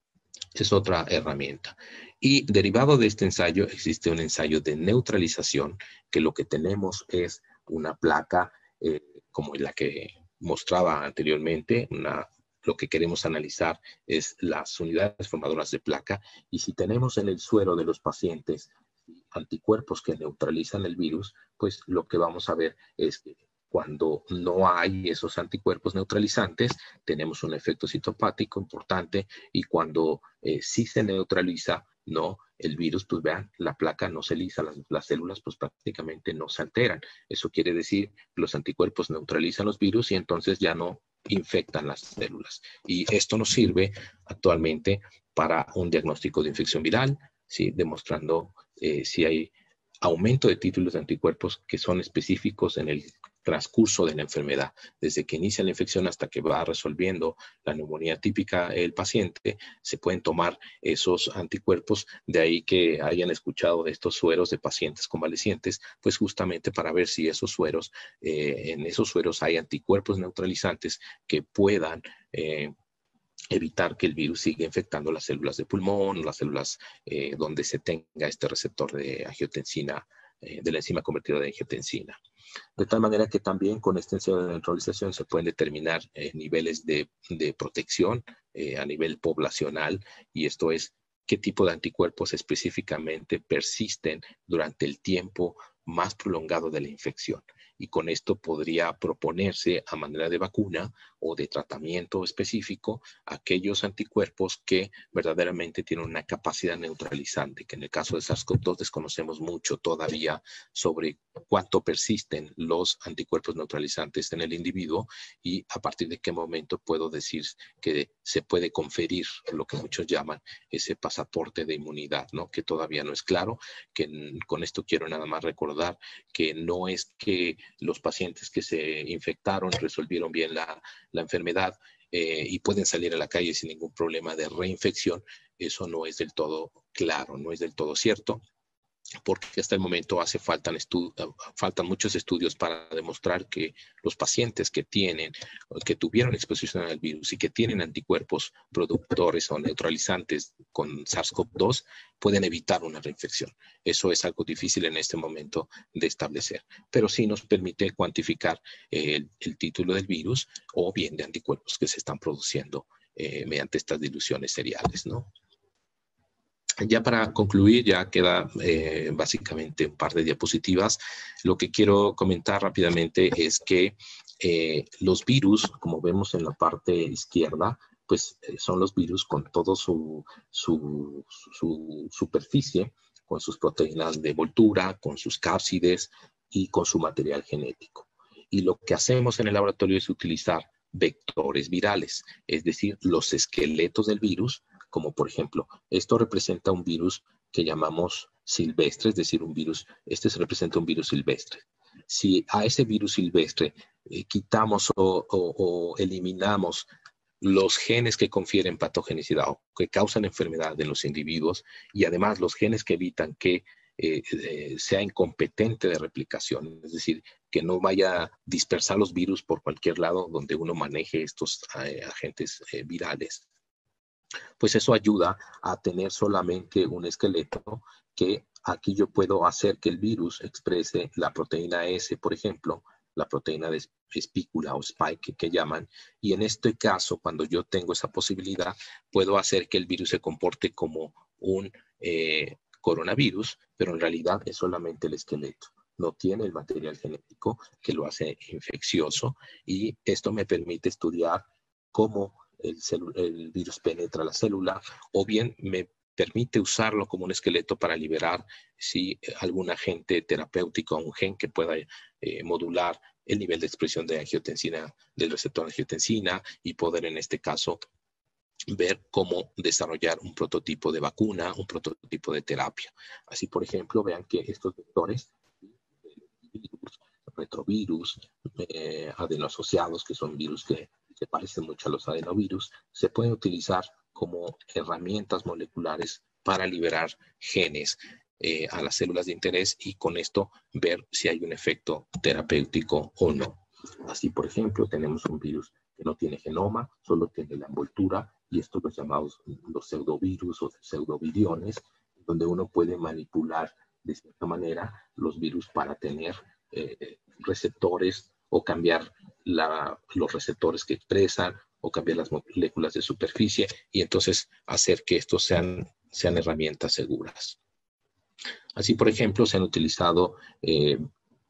Es otra herramienta. Y derivado de este ensayo existe un ensayo de neutralización, que lo que tenemos es una placa eh, como la que mostraba anteriormente. Una, lo que queremos analizar es las unidades formadoras de placa, y si tenemos en el suero de los pacientes anticuerpos que neutralizan el virus, pues lo que vamos a ver es que cuando no hay esos anticuerpos neutralizantes, tenemos un efecto citopático importante, y cuando eh, sí se neutraliza, ¿no?, el virus, pues vean, la placa no se lisa, las, las células pues prácticamente no se alteran. Eso quiere decir que los anticuerpos neutralizan los virus y entonces ya no infectan las células. Y esto nos sirve actualmente para un diagnóstico de infección viral, ¿sí?, demostrando eh, si hay aumento de títulos de anticuerpos que son específicos en el transcurso de la enfermedad, desde que inicia la infección hasta que va resolviendo la neumonía típica el paciente. Se pueden tomar esos anticuerpos, de ahí que hayan escuchado de estos sueros de pacientes convalecientes, pues justamente para ver si esos sueros, eh, en esos sueros hay anticuerpos neutralizantes que puedan eh, evitar que el virus siga infectando las células de pulmón, las células eh, donde se tenga este receptor de angiotensina, eh, de la enzima convertidora de angiotensina. De tal manera que también con esta enzima de neutralización se pueden determinar eh, niveles de, de protección eh, a nivel poblacional, y esto es qué tipo de anticuerpos específicamente persisten durante el tiempo más prolongado de la infección. Y con esto podría proponerse a manera de vacuna o de tratamiento específico aquellos anticuerpos que verdaderamente tienen una capacidad neutralizante, que en el caso de SARS-CoV dos desconocemos mucho todavía sobre cuánto persisten los anticuerpos neutralizantes en el individuo, y a partir de qué momento puedo decir que se puede conferir lo que muchos llaman ese pasaporte de inmunidad, ¿no?, que todavía no es claro. Que con esto quiero nada más recordar que no es que los pacientes que se infectaron resolvieron bien la, la enfermedad eh, y pueden salir a la calle sin ningún problema de reinfección. Eso no es del todo claro, no es del todo cierto, porque hasta el momento hace faltan, faltan muchos estudios para demostrar que los pacientes que tienen, que tuvieron exposición al virus y que tienen anticuerpos productores o neutralizantes con SARS-CoV dos pueden evitar una reinfección. Eso es algo difícil en este momento de establecer, pero sí nos permite cuantificar el, el título del virus o bien de anticuerpos que se están produciendo eh, mediante estas diluciones seriales, ¿no? Ya para concluir, ya queda eh, básicamente un par de diapositivas. Lo que quiero comentar rápidamente es que eh, los virus, como vemos en la parte izquierda, pues eh, son los virus con todo su, su, su superficie, con sus proteínas de envoltura, con sus cápsides y con su material genético. Y lo que hacemos en el laboratorio es utilizar vectores virales, es decir, los esqueletos del virus, como por ejemplo, esto representa un virus que llamamos silvestre, es decir, un virus, este se representa un virus silvestre. Si a ese virus silvestre eh, quitamos o, o, o eliminamos los genes que confieren patogenicidad o que causan enfermedad en los individuos, y además los genes que evitan que eh, eh, sea incompetente de replicación, es decir, que no vaya a dispersar los virus por cualquier lado donde uno maneje estos eh, agentes eh, virales, pues eso ayuda a tener solamente un esqueleto que aquí yo puedo hacer que el virus exprese la proteína S, por ejemplo, la proteína de espícula o spike que llaman, y en este caso, cuando yo tengo esa posibilidad, puedo hacer que el virus se comporte como un eh, coronavirus, pero en realidad es solamente el esqueleto. No tiene el material genético que lo hace infeccioso, y esto me permite estudiar cómo El, el virus penetra la célula, o bien me permite usarlo como un esqueleto para liberar si algún agente terapéutico, un gen que pueda eh, modular el nivel de expresión de angiotensina, del receptor de angiotensina, y poder en este caso ver cómo desarrollar un prototipo de vacuna, un prototipo de terapia. Así, por ejemplo, vean que estos vectores, virus, retrovirus, eh, adenoasociados, que son virus que se parecen mucho a los adenovirus, se pueden utilizar como herramientas moleculares para liberar genes eh, a las células de interés, y con esto ver si hay un efecto terapéutico o no. Así, por ejemplo, tenemos un virus que no tiene genoma, solo tiene la envoltura, y estos los llamados los pseudovirus o pseudoviriones, donde uno puede manipular de cierta manera los virus para tener eh, receptores o cambiar la, los receptores que expresan o cambiar las moléculas de superficie, y entonces hacer que estos sean, sean herramientas seguras. Así, por ejemplo, se han utilizado eh,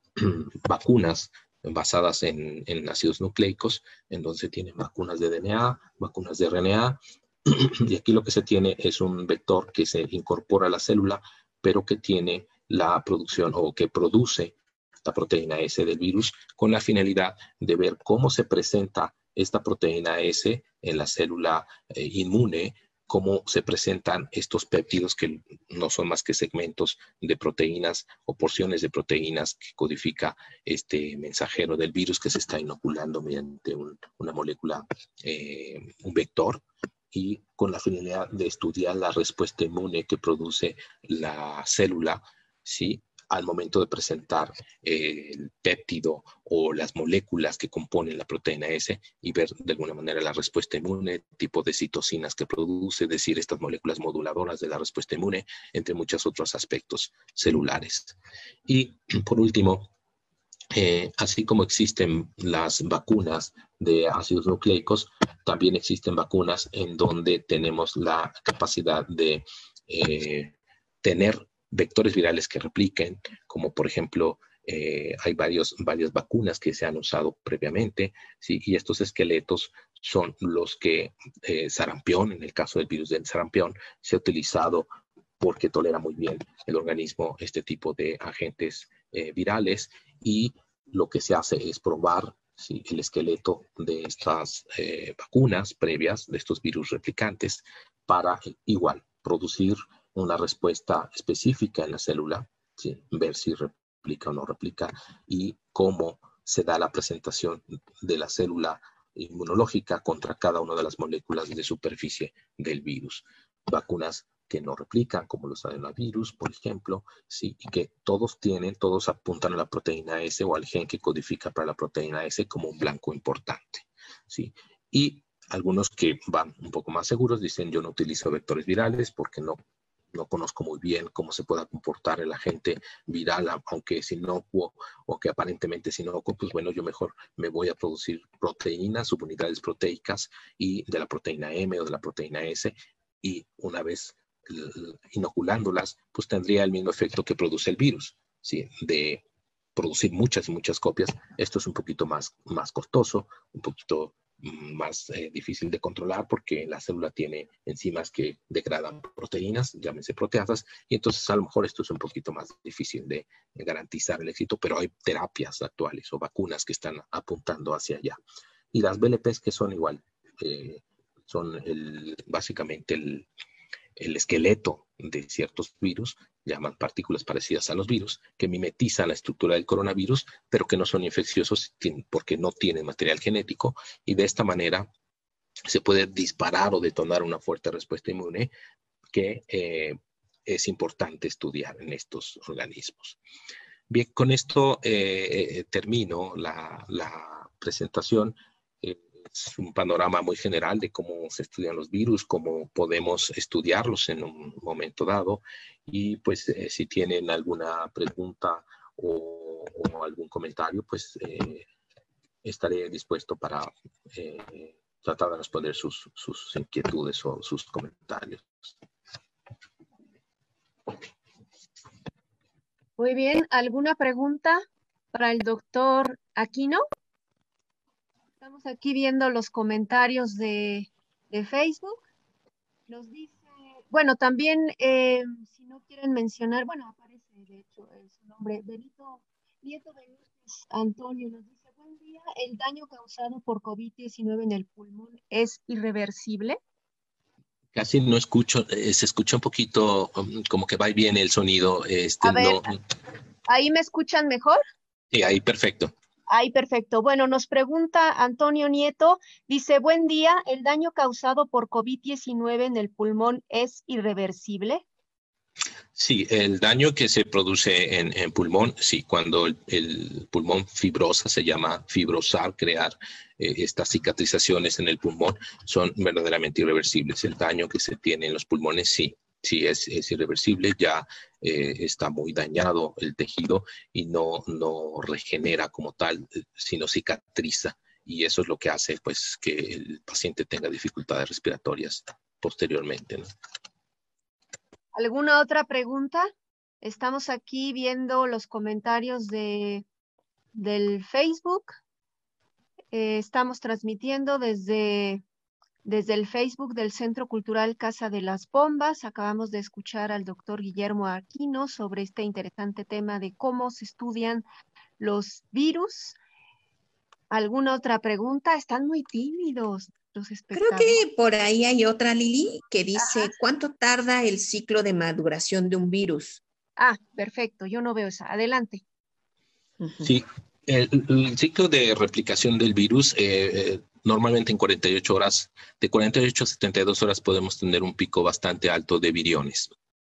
vacunas basadas en, en ácidos nucleicos, en donde se tienen vacunas de D N A, vacunas de R N A, y aquí lo que se tiene es un vector que se incorpora a la célula, pero que tiene la producción o que produce la proteína S del virus con la finalidad de ver cómo se presenta esta proteína S en la célula eh, inmune, cómo se presentan estos péptidos que no son más que segmentos de proteínas o porciones de proteínas que codifica este mensajero del virus que se está inoculando mediante un, una molécula, eh, un vector, y con la finalidad de estudiar la respuesta inmune que produce la célula, ¿sí?, al momento de presentar eh, el péptido o las moléculas que componen la proteína S y ver de alguna manera la respuesta inmune, tipo de citocinas que produce, es decir, estas moléculas moduladoras de la respuesta inmune, entre muchos otros aspectos celulares. Y por último, eh, así como existen las vacunas de ácidos nucleicos, también existen vacunas en donde tenemos la capacidad de eh, tener vectores virales que repliquen, como por ejemplo, eh, hay varios, varias vacunas que se han usado previamente, ¿sí? Y estos esqueletos son los que eh, sarampión, en el caso del virus del sarampión, se ha utilizado porque tolera muy bien el organismo este tipo de agentes eh, virales, y lo que se hace es probar, ¿sí?, el esqueleto de estas eh, vacunas previas, de estos virus replicantes, para igual producir una respuesta específica en la célula, ¿sí?, ver si replica o no replica, y cómo se da la presentación de la célula inmunológica contra cada una de las moléculas de superficie del virus. Vacunas que no replican, como los adenovirus, por ejemplo, ¿sí?, y que todos tienen, todos apuntan a la proteína S o al gen que codifica para la proteína S como un blanco importante, ¿sí? Y algunos que van un poco más seguros dicen: yo no utilizo vectores virales porque no no conozco muy bien cómo se pueda comportar el agente viral, aunque es inocuo o que aparentemente es inocuo, pues bueno, yo mejor me voy a producir proteínas, subunidades proteicas y de la proteína M o de la proteína S, y una vez inoculándolas, pues tendría el mismo efecto que produce el virus, ¿sí?, de producir muchas y muchas copias. Esto es un poquito más, más costoso, un poquito más eh, difícil de controlar, porque la célula tiene enzimas que degradan proteínas, llámense proteasas, y entonces a lo mejor esto es un poquito más difícil de, de garantizar el éxito, pero hay terapias actuales o vacunas que están apuntando hacia allá. Y las B L Ps, que son igual, eh, son el, básicamente el, el esqueleto de ciertos virus, llaman partículas parecidas a los virus, que mimetizan la estructura del coronavirus, pero que no son infecciosos porque no tienen material genético, y de esta manera se puede disparar o detonar una fuerte respuesta inmune que eh, es importante estudiar en estos organismos. Bien, con esto eh, termino la, la presentación. Eh, Es un panorama muy general de cómo se estudian los virus, cómo podemos estudiarlos en un momento dado, y pues eh, si tienen alguna pregunta o, o algún comentario, pues eh, estaré dispuesto para eh, tratar de responder sus, sus inquietudes o sus comentarios. Muy bien, ¿alguna pregunta para el doctor Aquino? Estamos aquí viendo los comentarios de, de Facebook. Nos dice, bueno, también eh, si no quieren mencionar, bueno, aparece de hecho eh, su nombre, Benito Nieto Benítez Antonio, nos dice: buen día, ¿el daño causado por COVID diecinueve en el pulmón es irreversible? Casi no escucho, eh, se escucha un poquito um, como que va y viene el sonido. Este, A ver, no, ¿ahí me escuchan mejor? Sí, ahí perfecto. Ahí, perfecto. Bueno, nos pregunta Antonio Nieto, dice: buen día, ¿el daño causado por COVID diecinueve en el pulmón es irreversible? Sí, el daño que se produce en, en pulmón, sí, cuando el, el pulmón fibrosa, se llama fibrosar, crear eh, estas cicatrizaciones en el pulmón, son verdaderamente irreversibles. El daño que se tiene en los pulmones, sí, sí es, es irreversible, ya eh, está muy dañado el tejido y no, no regenera como tal, sino cicatriza. Y eso es lo que hace, pues, que el paciente tenga dificultades respiratorias posteriormente, ¿no? ¿Alguna otra pregunta? Estamos aquí viendo los comentarios de, del Facebook. Eh, estamos transmitiendo desde, desde el Facebook del Centro Cultural Casa de las Bombas. Acabamos de escuchar al doctor Guillermo Aquino sobre este interesante tema de cómo se estudian los virus. ¿Alguna otra pregunta? Están muy tímidos los Creo espectadores. que por ahí hay otra, Lili, que dice, Ajá. ¿cuánto tarda el ciclo de maduración de un virus? Ah, perfecto, yo no veo esa. Adelante. Ujú. Sí, el, el ciclo de replicación del virus, eh, eh, normalmente en cuarenta y ocho horas, de cuarenta y ocho a setenta y dos horas podemos tener un pico bastante alto de viriones.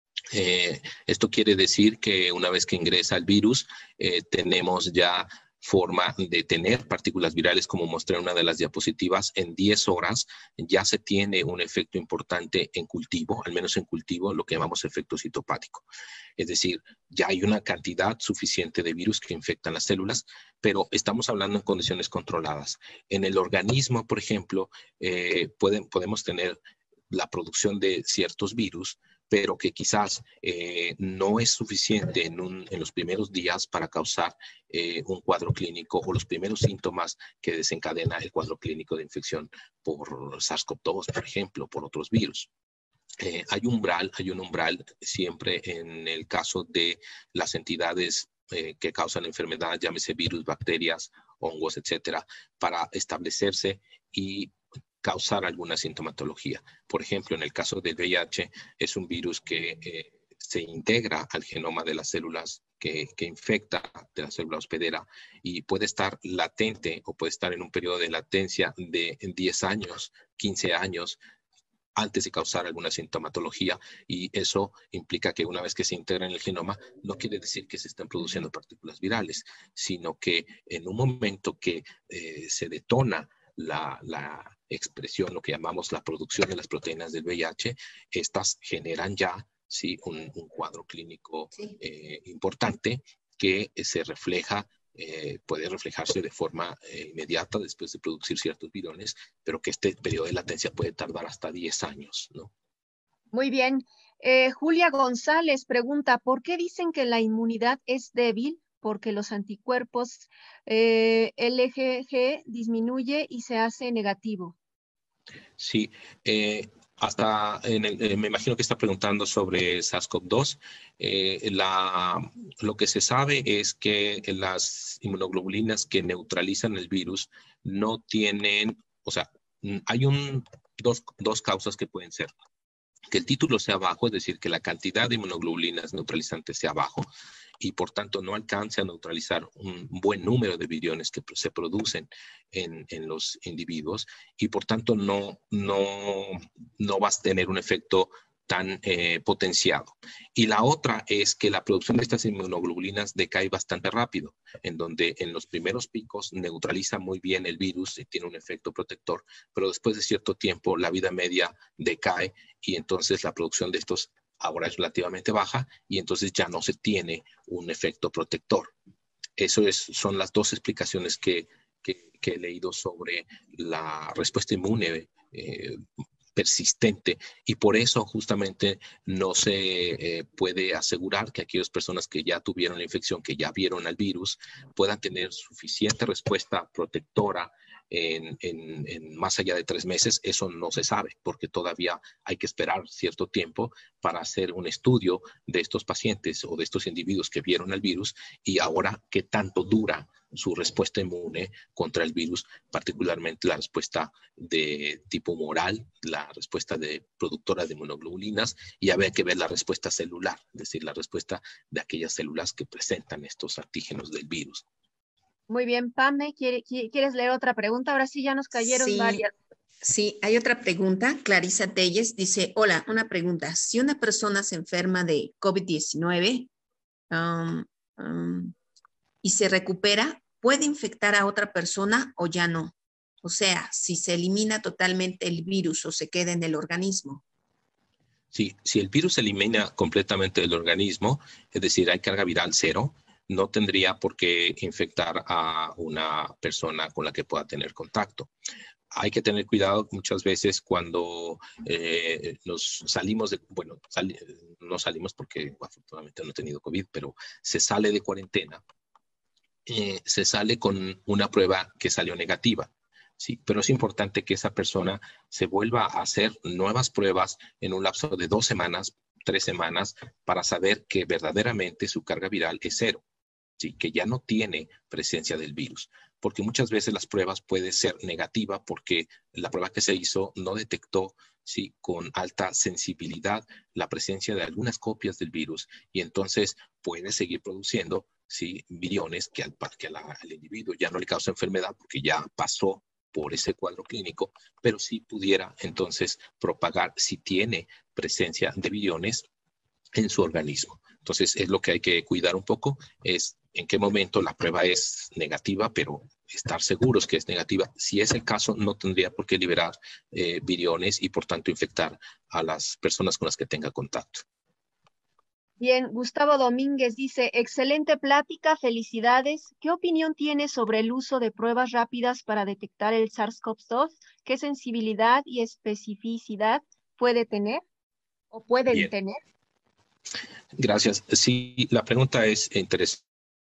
Eh, esto quiere decir que una vez que ingresa el virus, eh, tenemos ya forma de tener partículas virales, como mostré en una de las diapositivas. En diez horas ya se tiene un efecto importante en cultivo, al menos en cultivo, lo que llamamos efecto citopático. Es decir, ya hay una cantidad suficiente de virus que infectan las células, pero estamos hablando en condiciones controladas. En el organismo, por ejemplo, eh, pueden, podemos tener la producción de ciertos virus, pero que quizás eh, no es suficiente en, un, en los primeros días para causar eh, un cuadro clínico o los primeros síntomas que desencadena el cuadro clínico de infección por SARS-CoV dos, por ejemplo, por otros virus. Eh, hay umbral, hay un umbral siempre en el caso de las entidades eh, que causan enfermedad, llámese virus, bacterias, hongos, etcétera, para establecerse y causar alguna sintomatología. Por ejemplo, en el caso del V I H, es un virus que eh, se integra al genoma de las células que, que infecta, de la célula hospedera, y puede estar latente o puede estar en un periodo de latencia de diez años, quince años, antes de causar alguna sintomatología, y eso implica que una vez que se integra en el genoma, no quiere decir que se estén produciendo partículas virales, sino que en un momento que eh, se detona la, la expresión, lo que llamamos la producción de las proteínas del V I H, estas generan ya ¿sí? un, un cuadro clínico Sí. eh, importante que se refleja Eh, puede reflejarse de forma eh, inmediata después de producir ciertos virones, pero que este periodo de latencia puede tardar hasta diez años, ¿no? Muy bien. Eh, Julia González pregunta, ¿por qué dicen que la inmunidad es débil? Porque los anticuerpos eh, L G G disminuye y se hace negativo. Sí, eh, hasta en el, eh, me imagino que está preguntando sobre SARS-CoV dos. Eh, la, lo que se sabe es que las inmunoglobulinas que neutralizan el virus no tienen, o sea, hay un, dos, dos causas que pueden ser. Que el título sea bajo, es decir, que la cantidad de inmunoglobulinas neutralizantes sea bajo y por tanto no alcance a neutralizar un buen número de viriones que se producen en, en los individuos y por tanto no, no, no vas a tener un efecto tan eh, potenciado. Y la otra es que la producción de estas inmunoglobulinas decae bastante rápido, en donde en los primeros picos neutraliza muy bien el virus y tiene un efecto protector, pero después de cierto tiempo la vida media decae y entonces la producción de estos ahora es relativamente baja y entonces ya no se tiene un efecto protector. Eso es, son las dos explicaciones que, que, que he leído sobre la respuesta inmune eh, persistente y por eso justamente no se eh, puede asegurar que aquellas personas que ya tuvieron la infección, que ya vieron al virus, puedan tener suficiente respuesta protectora en, en, en más allá de tres meses. Eso no se sabe porque todavía hay que esperar cierto tiempo para hacer un estudio de estos pacientes o de estos individuos que vieron al virus y ahora qué tanto dura su respuesta inmune contra el virus, particularmente la respuesta de tipo humoral, la respuesta de productora de inmunoglobulinas, y habría que ver la respuesta celular, es decir, la respuesta de aquellas células que presentan estos antígenos del virus. Muy bien, Pame, ¿quiere, ¿quieres leer otra pregunta? Ahora sí ya nos cayeron Sí, varias. sí, hay otra pregunta. Clarisa Telles dice, hola, una pregunta. Si una persona se enferma de COVID diecinueve um, um, y se recupera, ¿puede infectar a otra persona o ya no? O sea, si se elimina totalmente el virus o se queda en el organismo. Sí, si el virus se elimina completamente del organismo, es decir, hay carga viral cero, no tendría por qué infectar a una persona con la que pueda tener contacto. hay que tener cuidado muchas veces cuando eh, nos salimos de, bueno, sal, no salimos porque afortunadamente no he tenido COVID, pero se sale de cuarentena, eh, se sale con una prueba que salió negativa. Sí, pero es importante que esa persona se vuelva a hacer nuevas pruebas en un lapso de dos semanas, tres semanas, para saber que verdaderamente su carga viral es cero. Sí, que ya no tiene presencia del virus, porque muchas veces las pruebas pueden ser negativas porque la prueba que se hizo no detectó, sí, con alta sensibilidad la presencia de algunas copias del virus y entonces puede seguir produciendo, sí, viriones que, al, que a la, al individuo ya no le causa enfermedad porque ya pasó por ese cuadro clínico, pero sí pudiera entonces propagar si tiene presencia de viriones en su organismo. Entonces, es lo que hay que cuidar un poco, es en qué momento la prueba es negativa, pero estar seguros que es negativa. Si es el caso, no tendría por qué liberar eh, viriones y, por tanto, infectar a las personas con las que tenga contacto. Bien, Gustavo Domínguez dice, excelente plática, felicidades. ¿Qué opinión tiene sobre el uso de pruebas rápidas para detectar el SARS-CoV dos? ¿Qué sensibilidad y especificidad puede tener o pueden Bien. tener? Gracias. Sí, la pregunta es interesante.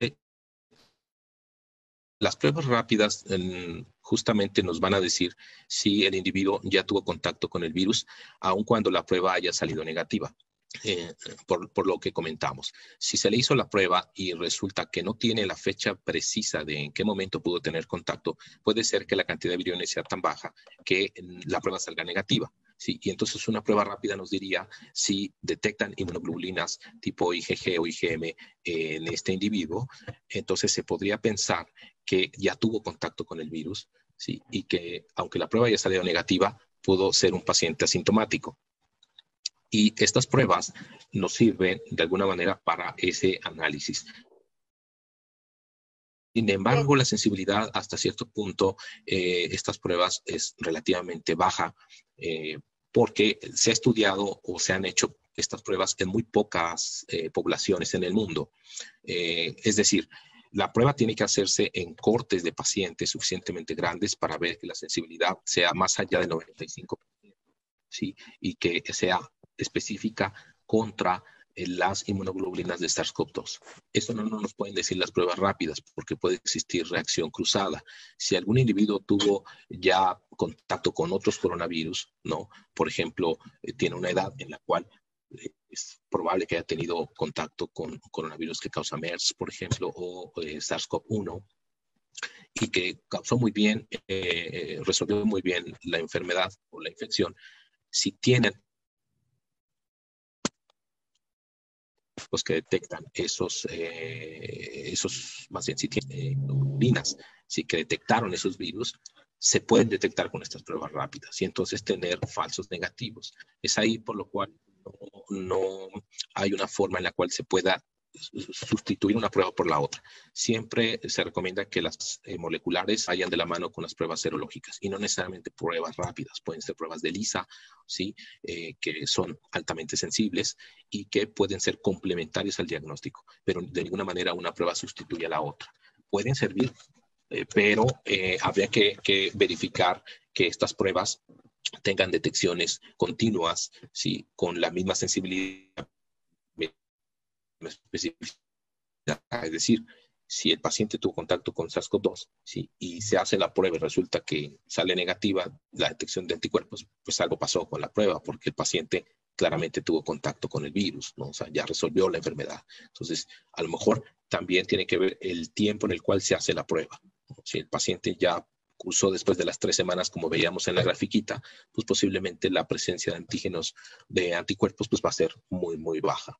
Las pruebas rápidas eh, justamente nos van a decir si el individuo ya tuvo contacto con el virus, aun cuando la prueba haya salido negativa. Eh, por, por lo que comentamos. Si se le hizo la prueba y resulta que no tiene la fecha precisa de en qué momento pudo tener contacto, puede ser que la cantidad de viriones sea tan baja que la prueba salga negativa. Sí, y entonces una prueba rápida nos diría si detectan inmunoglobulinas tipo I G G o I G M en este individuo, entonces se podría pensar que ya tuvo contacto con el virus, sí, y que aunque la prueba haya salido negativa, pudo ser un paciente asintomático. Y estas pruebas nos sirven de alguna manera para ese análisis. Sin embargo, la sensibilidad hasta cierto punto, eh, estas pruebas es relativamente baja eh, porque se ha estudiado o se han hecho estas pruebas en muy pocas eh, poblaciones en el mundo. Eh, es decir, la prueba tiene que hacerse en cohortes de pacientes suficientemente grandes para ver que la sensibilidad sea más allá del noventa y cinco por ciento, ¿sí? Y que sea específica contra eh, las inmunoglobulinas de SARS-CoV dos. Eso no, no nos pueden decir las pruebas rápidas porque puede existir reacción cruzada. Si algún individuo tuvo ya contacto con otros coronavirus, ¿no? Por ejemplo, eh, tiene una edad en la cual eh, es probable que haya tenido contacto con coronavirus que causa MERS, por ejemplo, o eh, SARS-CoV uno, y que causó muy bien, eh, resolvió muy bien la enfermedad o la infección. Si tienen los que detectan esos, eh, esos más bien, si tienen eh, globulinas, si que detectaron esos virus, se pueden detectar con estas pruebas rápidas y entonces tener falsos negativos. Es ahí por lo cual no, no hay una forma en la cual se pueda sustituir una prueba por la otra. Siempre se recomienda que las eh, moleculares vayan de la mano con las pruebas serológicas y no necesariamente pruebas rápidas, pueden ser pruebas de ELISA, ¿sí? eh, que son altamente sensibles y que pueden ser complementarias al diagnóstico, pero de ninguna manera una prueba sustituye a la otra. Pueden servir, eh, pero eh, habría que, que verificar que estas pruebas tengan detecciones continuas, ¿sí? Con la misma sensibilidad, específica. Es decir, si el paciente tuvo contacto con SARS-CoV dos, ¿sí? Y se hace la prueba y resulta que sale negativa la detección de anticuerpos, pues algo pasó con la prueba porque el paciente claramente tuvo contacto con el virus, ¿no? O sea, ya resolvió la enfermedad. Entonces, a lo mejor también tiene que ver el tiempo en el cual se hace la prueba, ¿no? Si el paciente ya cursó después de las tres semanas, como veíamos en la grafiquita, pues posiblemente la presencia de antígenos, de anticuerpos, pues va a ser muy, muy baja.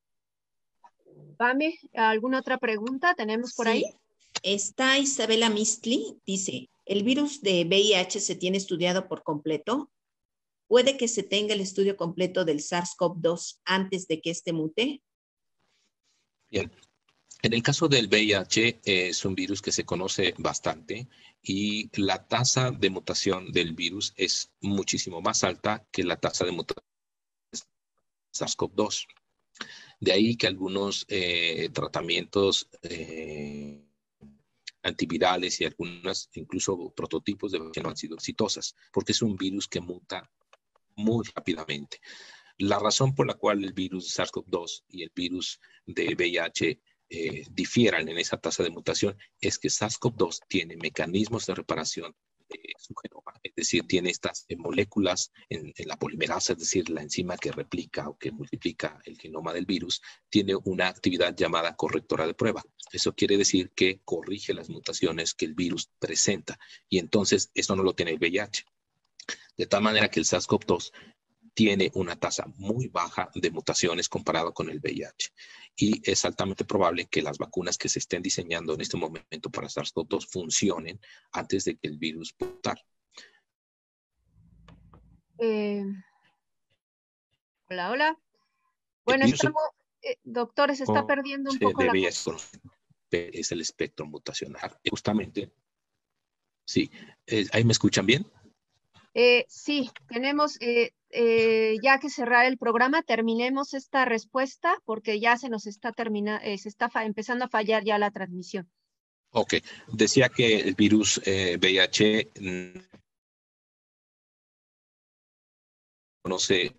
Pame, ¿alguna otra pregunta tenemos por ahí? Sí, está Isabela Mistli, dice, ¿el virus de V I H se tiene estudiado por completo? ¿Puede que se tenga el estudio completo del SARS-CoV dos antes de que este mute? Bien. En el caso del V I H, eh, es un virus que se conoce bastante y la tasa de mutación del virus es muchísimo más alta que la tasa de mutación de SARS-CoV dos. De ahí que algunos eh, tratamientos eh, antivirales y algunas incluso prototipos de que no han sido exitosas, porque es un virus que muta muy rápidamente. La razón por la cual el virus de SARS-CoV dos y el virus de V I H eh, difieran en esa tasa de mutación es que SARS-CoV dos tiene mecanismos de reparación de su genoma, es decir, tiene estas moléculas en, en la polimerasa, es decir, la enzima que replica o que multiplica el genoma del virus, tiene una actividad llamada correctora de prueba. Eso quiere decir que corrige las mutaciones que el virus presenta y entonces eso no lo tiene el V I H. De tal manera que el SARS-CoV dos tiene una tasa muy baja de mutaciones comparado con el V I H. Y es altamente probable que las vacunas que se estén diseñando en este momento para SARS-CoV dos funcionen antes de que el virus pueda mutar. Eh, hola, hola. Bueno, estamos, eh, doctor, se está perdiendo un poco la... Es el espectro mutacional. Justamente, sí. Eh, ¿Ahí me escuchan bien? Eh, sí, tenemos eh, eh, ya que cerrar el programa. Terminemos esta respuesta porque ya se nos está terminando, eh, se está empezando a fallar ya la transmisión. Ok, decía que el virus eh, V I H conoce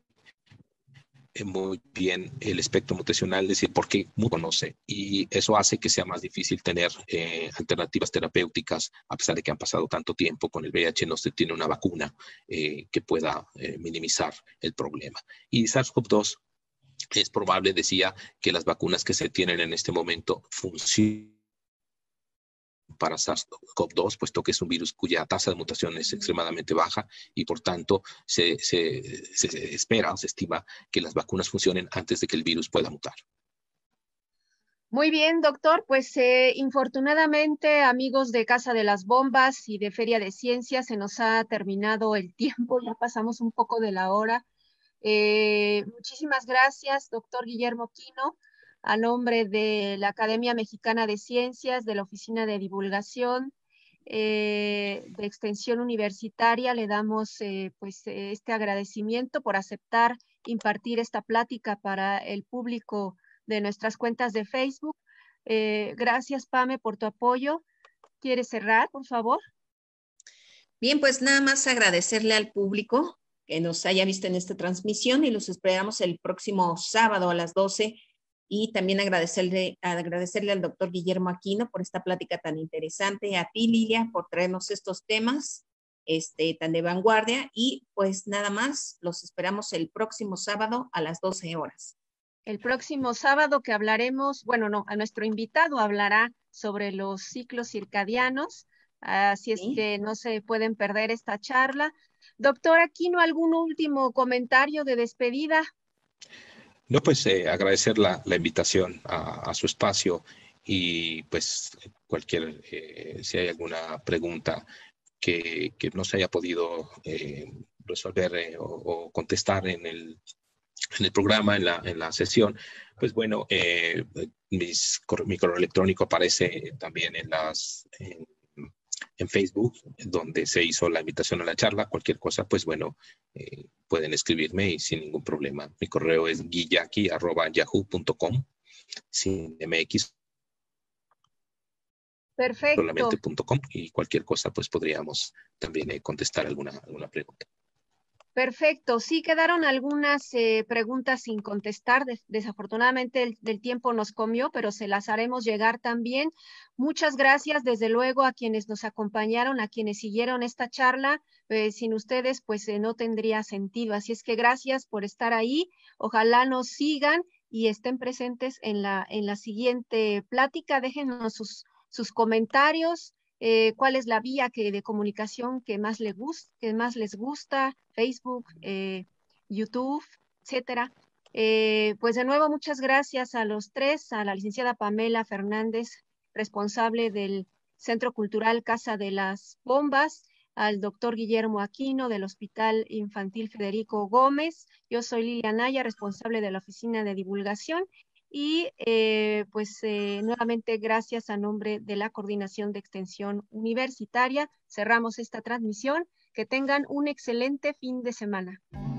muy bien el espectro mutacional, es decir, porque no conoce, y eso hace que sea más difícil tener eh, alternativas terapéuticas, a pesar de que han pasado tanto tiempo. Con el V I H no se tiene una vacuna eh, que pueda eh, minimizar el problema. Y SARS-CoV dos es probable, decía, que las vacunas que se tienen en este momento funcionen para SARS-CoV dos, puesto que es un virus cuya tasa de mutación es extremadamente baja y por tanto se, se, se espera, se estima que las vacunas funcionen antes de que el virus pueda mutar. Muy bien, doctor. Pues eh, infortunadamente, amigos de Casa de las Bombas y de Feria de Ciencias, se nos ha terminado el tiempo, ya pasamos un poco de la hora. Eh, muchísimas gracias, doctor Guillermo Aquino. A nombre de la Academia Mexicana de Ciencias, de la Oficina de Divulgación, eh, de Extensión Universitaria, le damos eh, pues este agradecimiento por aceptar impartir esta plática para el público de nuestras cuentas de Facebook. Eh, gracias, Pame, por tu apoyo. ¿Quieres cerrar, por favor? Bien, pues nada más agradecerle al público que nos haya visto en esta transmisión y los esperamos el próximo sábado a las doce. Y también agradecerle, agradecerle al doctor Guillermo Aquino por esta plática tan interesante, a ti, Lilia, por traernos estos temas este, tan de vanguardia. Y pues nada más, los esperamos el próximo sábado a las doce horas. El próximo sábado que hablaremos, bueno, no, a nuestro invitado hablará sobre los ciclos circadianos, así es ¿Sí? que no se pueden perder esta charla. Doctor Aquino, ¿algún último comentario de despedida? No, pues eh, agradecer la, la invitación a, a su espacio y pues cualquier, eh, si hay alguna pregunta que, que no se haya podido eh, resolver eh, o, o contestar en el, en el programa, en la, en la sesión, pues bueno, eh, mis, mi correo electrónico aparece también en las... En, en Facebook, donde se hizo la invitación a la charla. Cualquier cosa, pues bueno, eh, pueden escribirme y sin ningún problema. Mi correo es guillaki arroba yahoo punto com, sin mx. Perfecto. Solamente punto com, y cualquier cosa, pues podríamos también eh, contestar alguna, alguna pregunta. Perfecto. Sí quedaron algunas eh, preguntas sin contestar. Des desafortunadamente el, el tiempo nos comió, pero se las haremos llegar también. Muchas gracias, desde luego, a quienes nos acompañaron, a quienes siguieron esta charla. Eh, sin ustedes, pues eh, no tendría sentido. Así es que gracias por estar ahí. Ojalá nos sigan y estén presentes en la, en la siguiente plática. Déjenos sus, sus comentarios. Eh, cuál es la vía que, de comunicación que más, le gust, que más les gusta, Facebook, eh, YouTube, etcétera. Eh, pues de nuevo, muchas gracias a los tres, a la licenciada Pamela Fernández, responsable del Centro Cultural Casa de las Bombas, al doctor Guillermo Aquino del Hospital Infantil Federico Gómez. Yo soy Lilia Naya, responsable de la Oficina de Divulgación. Y eh, pues eh, nuevamente gracias a nombre de la Coordinación de Extensión Universitaria. Cerramos esta transmisión. Que tengan un excelente fin de semana.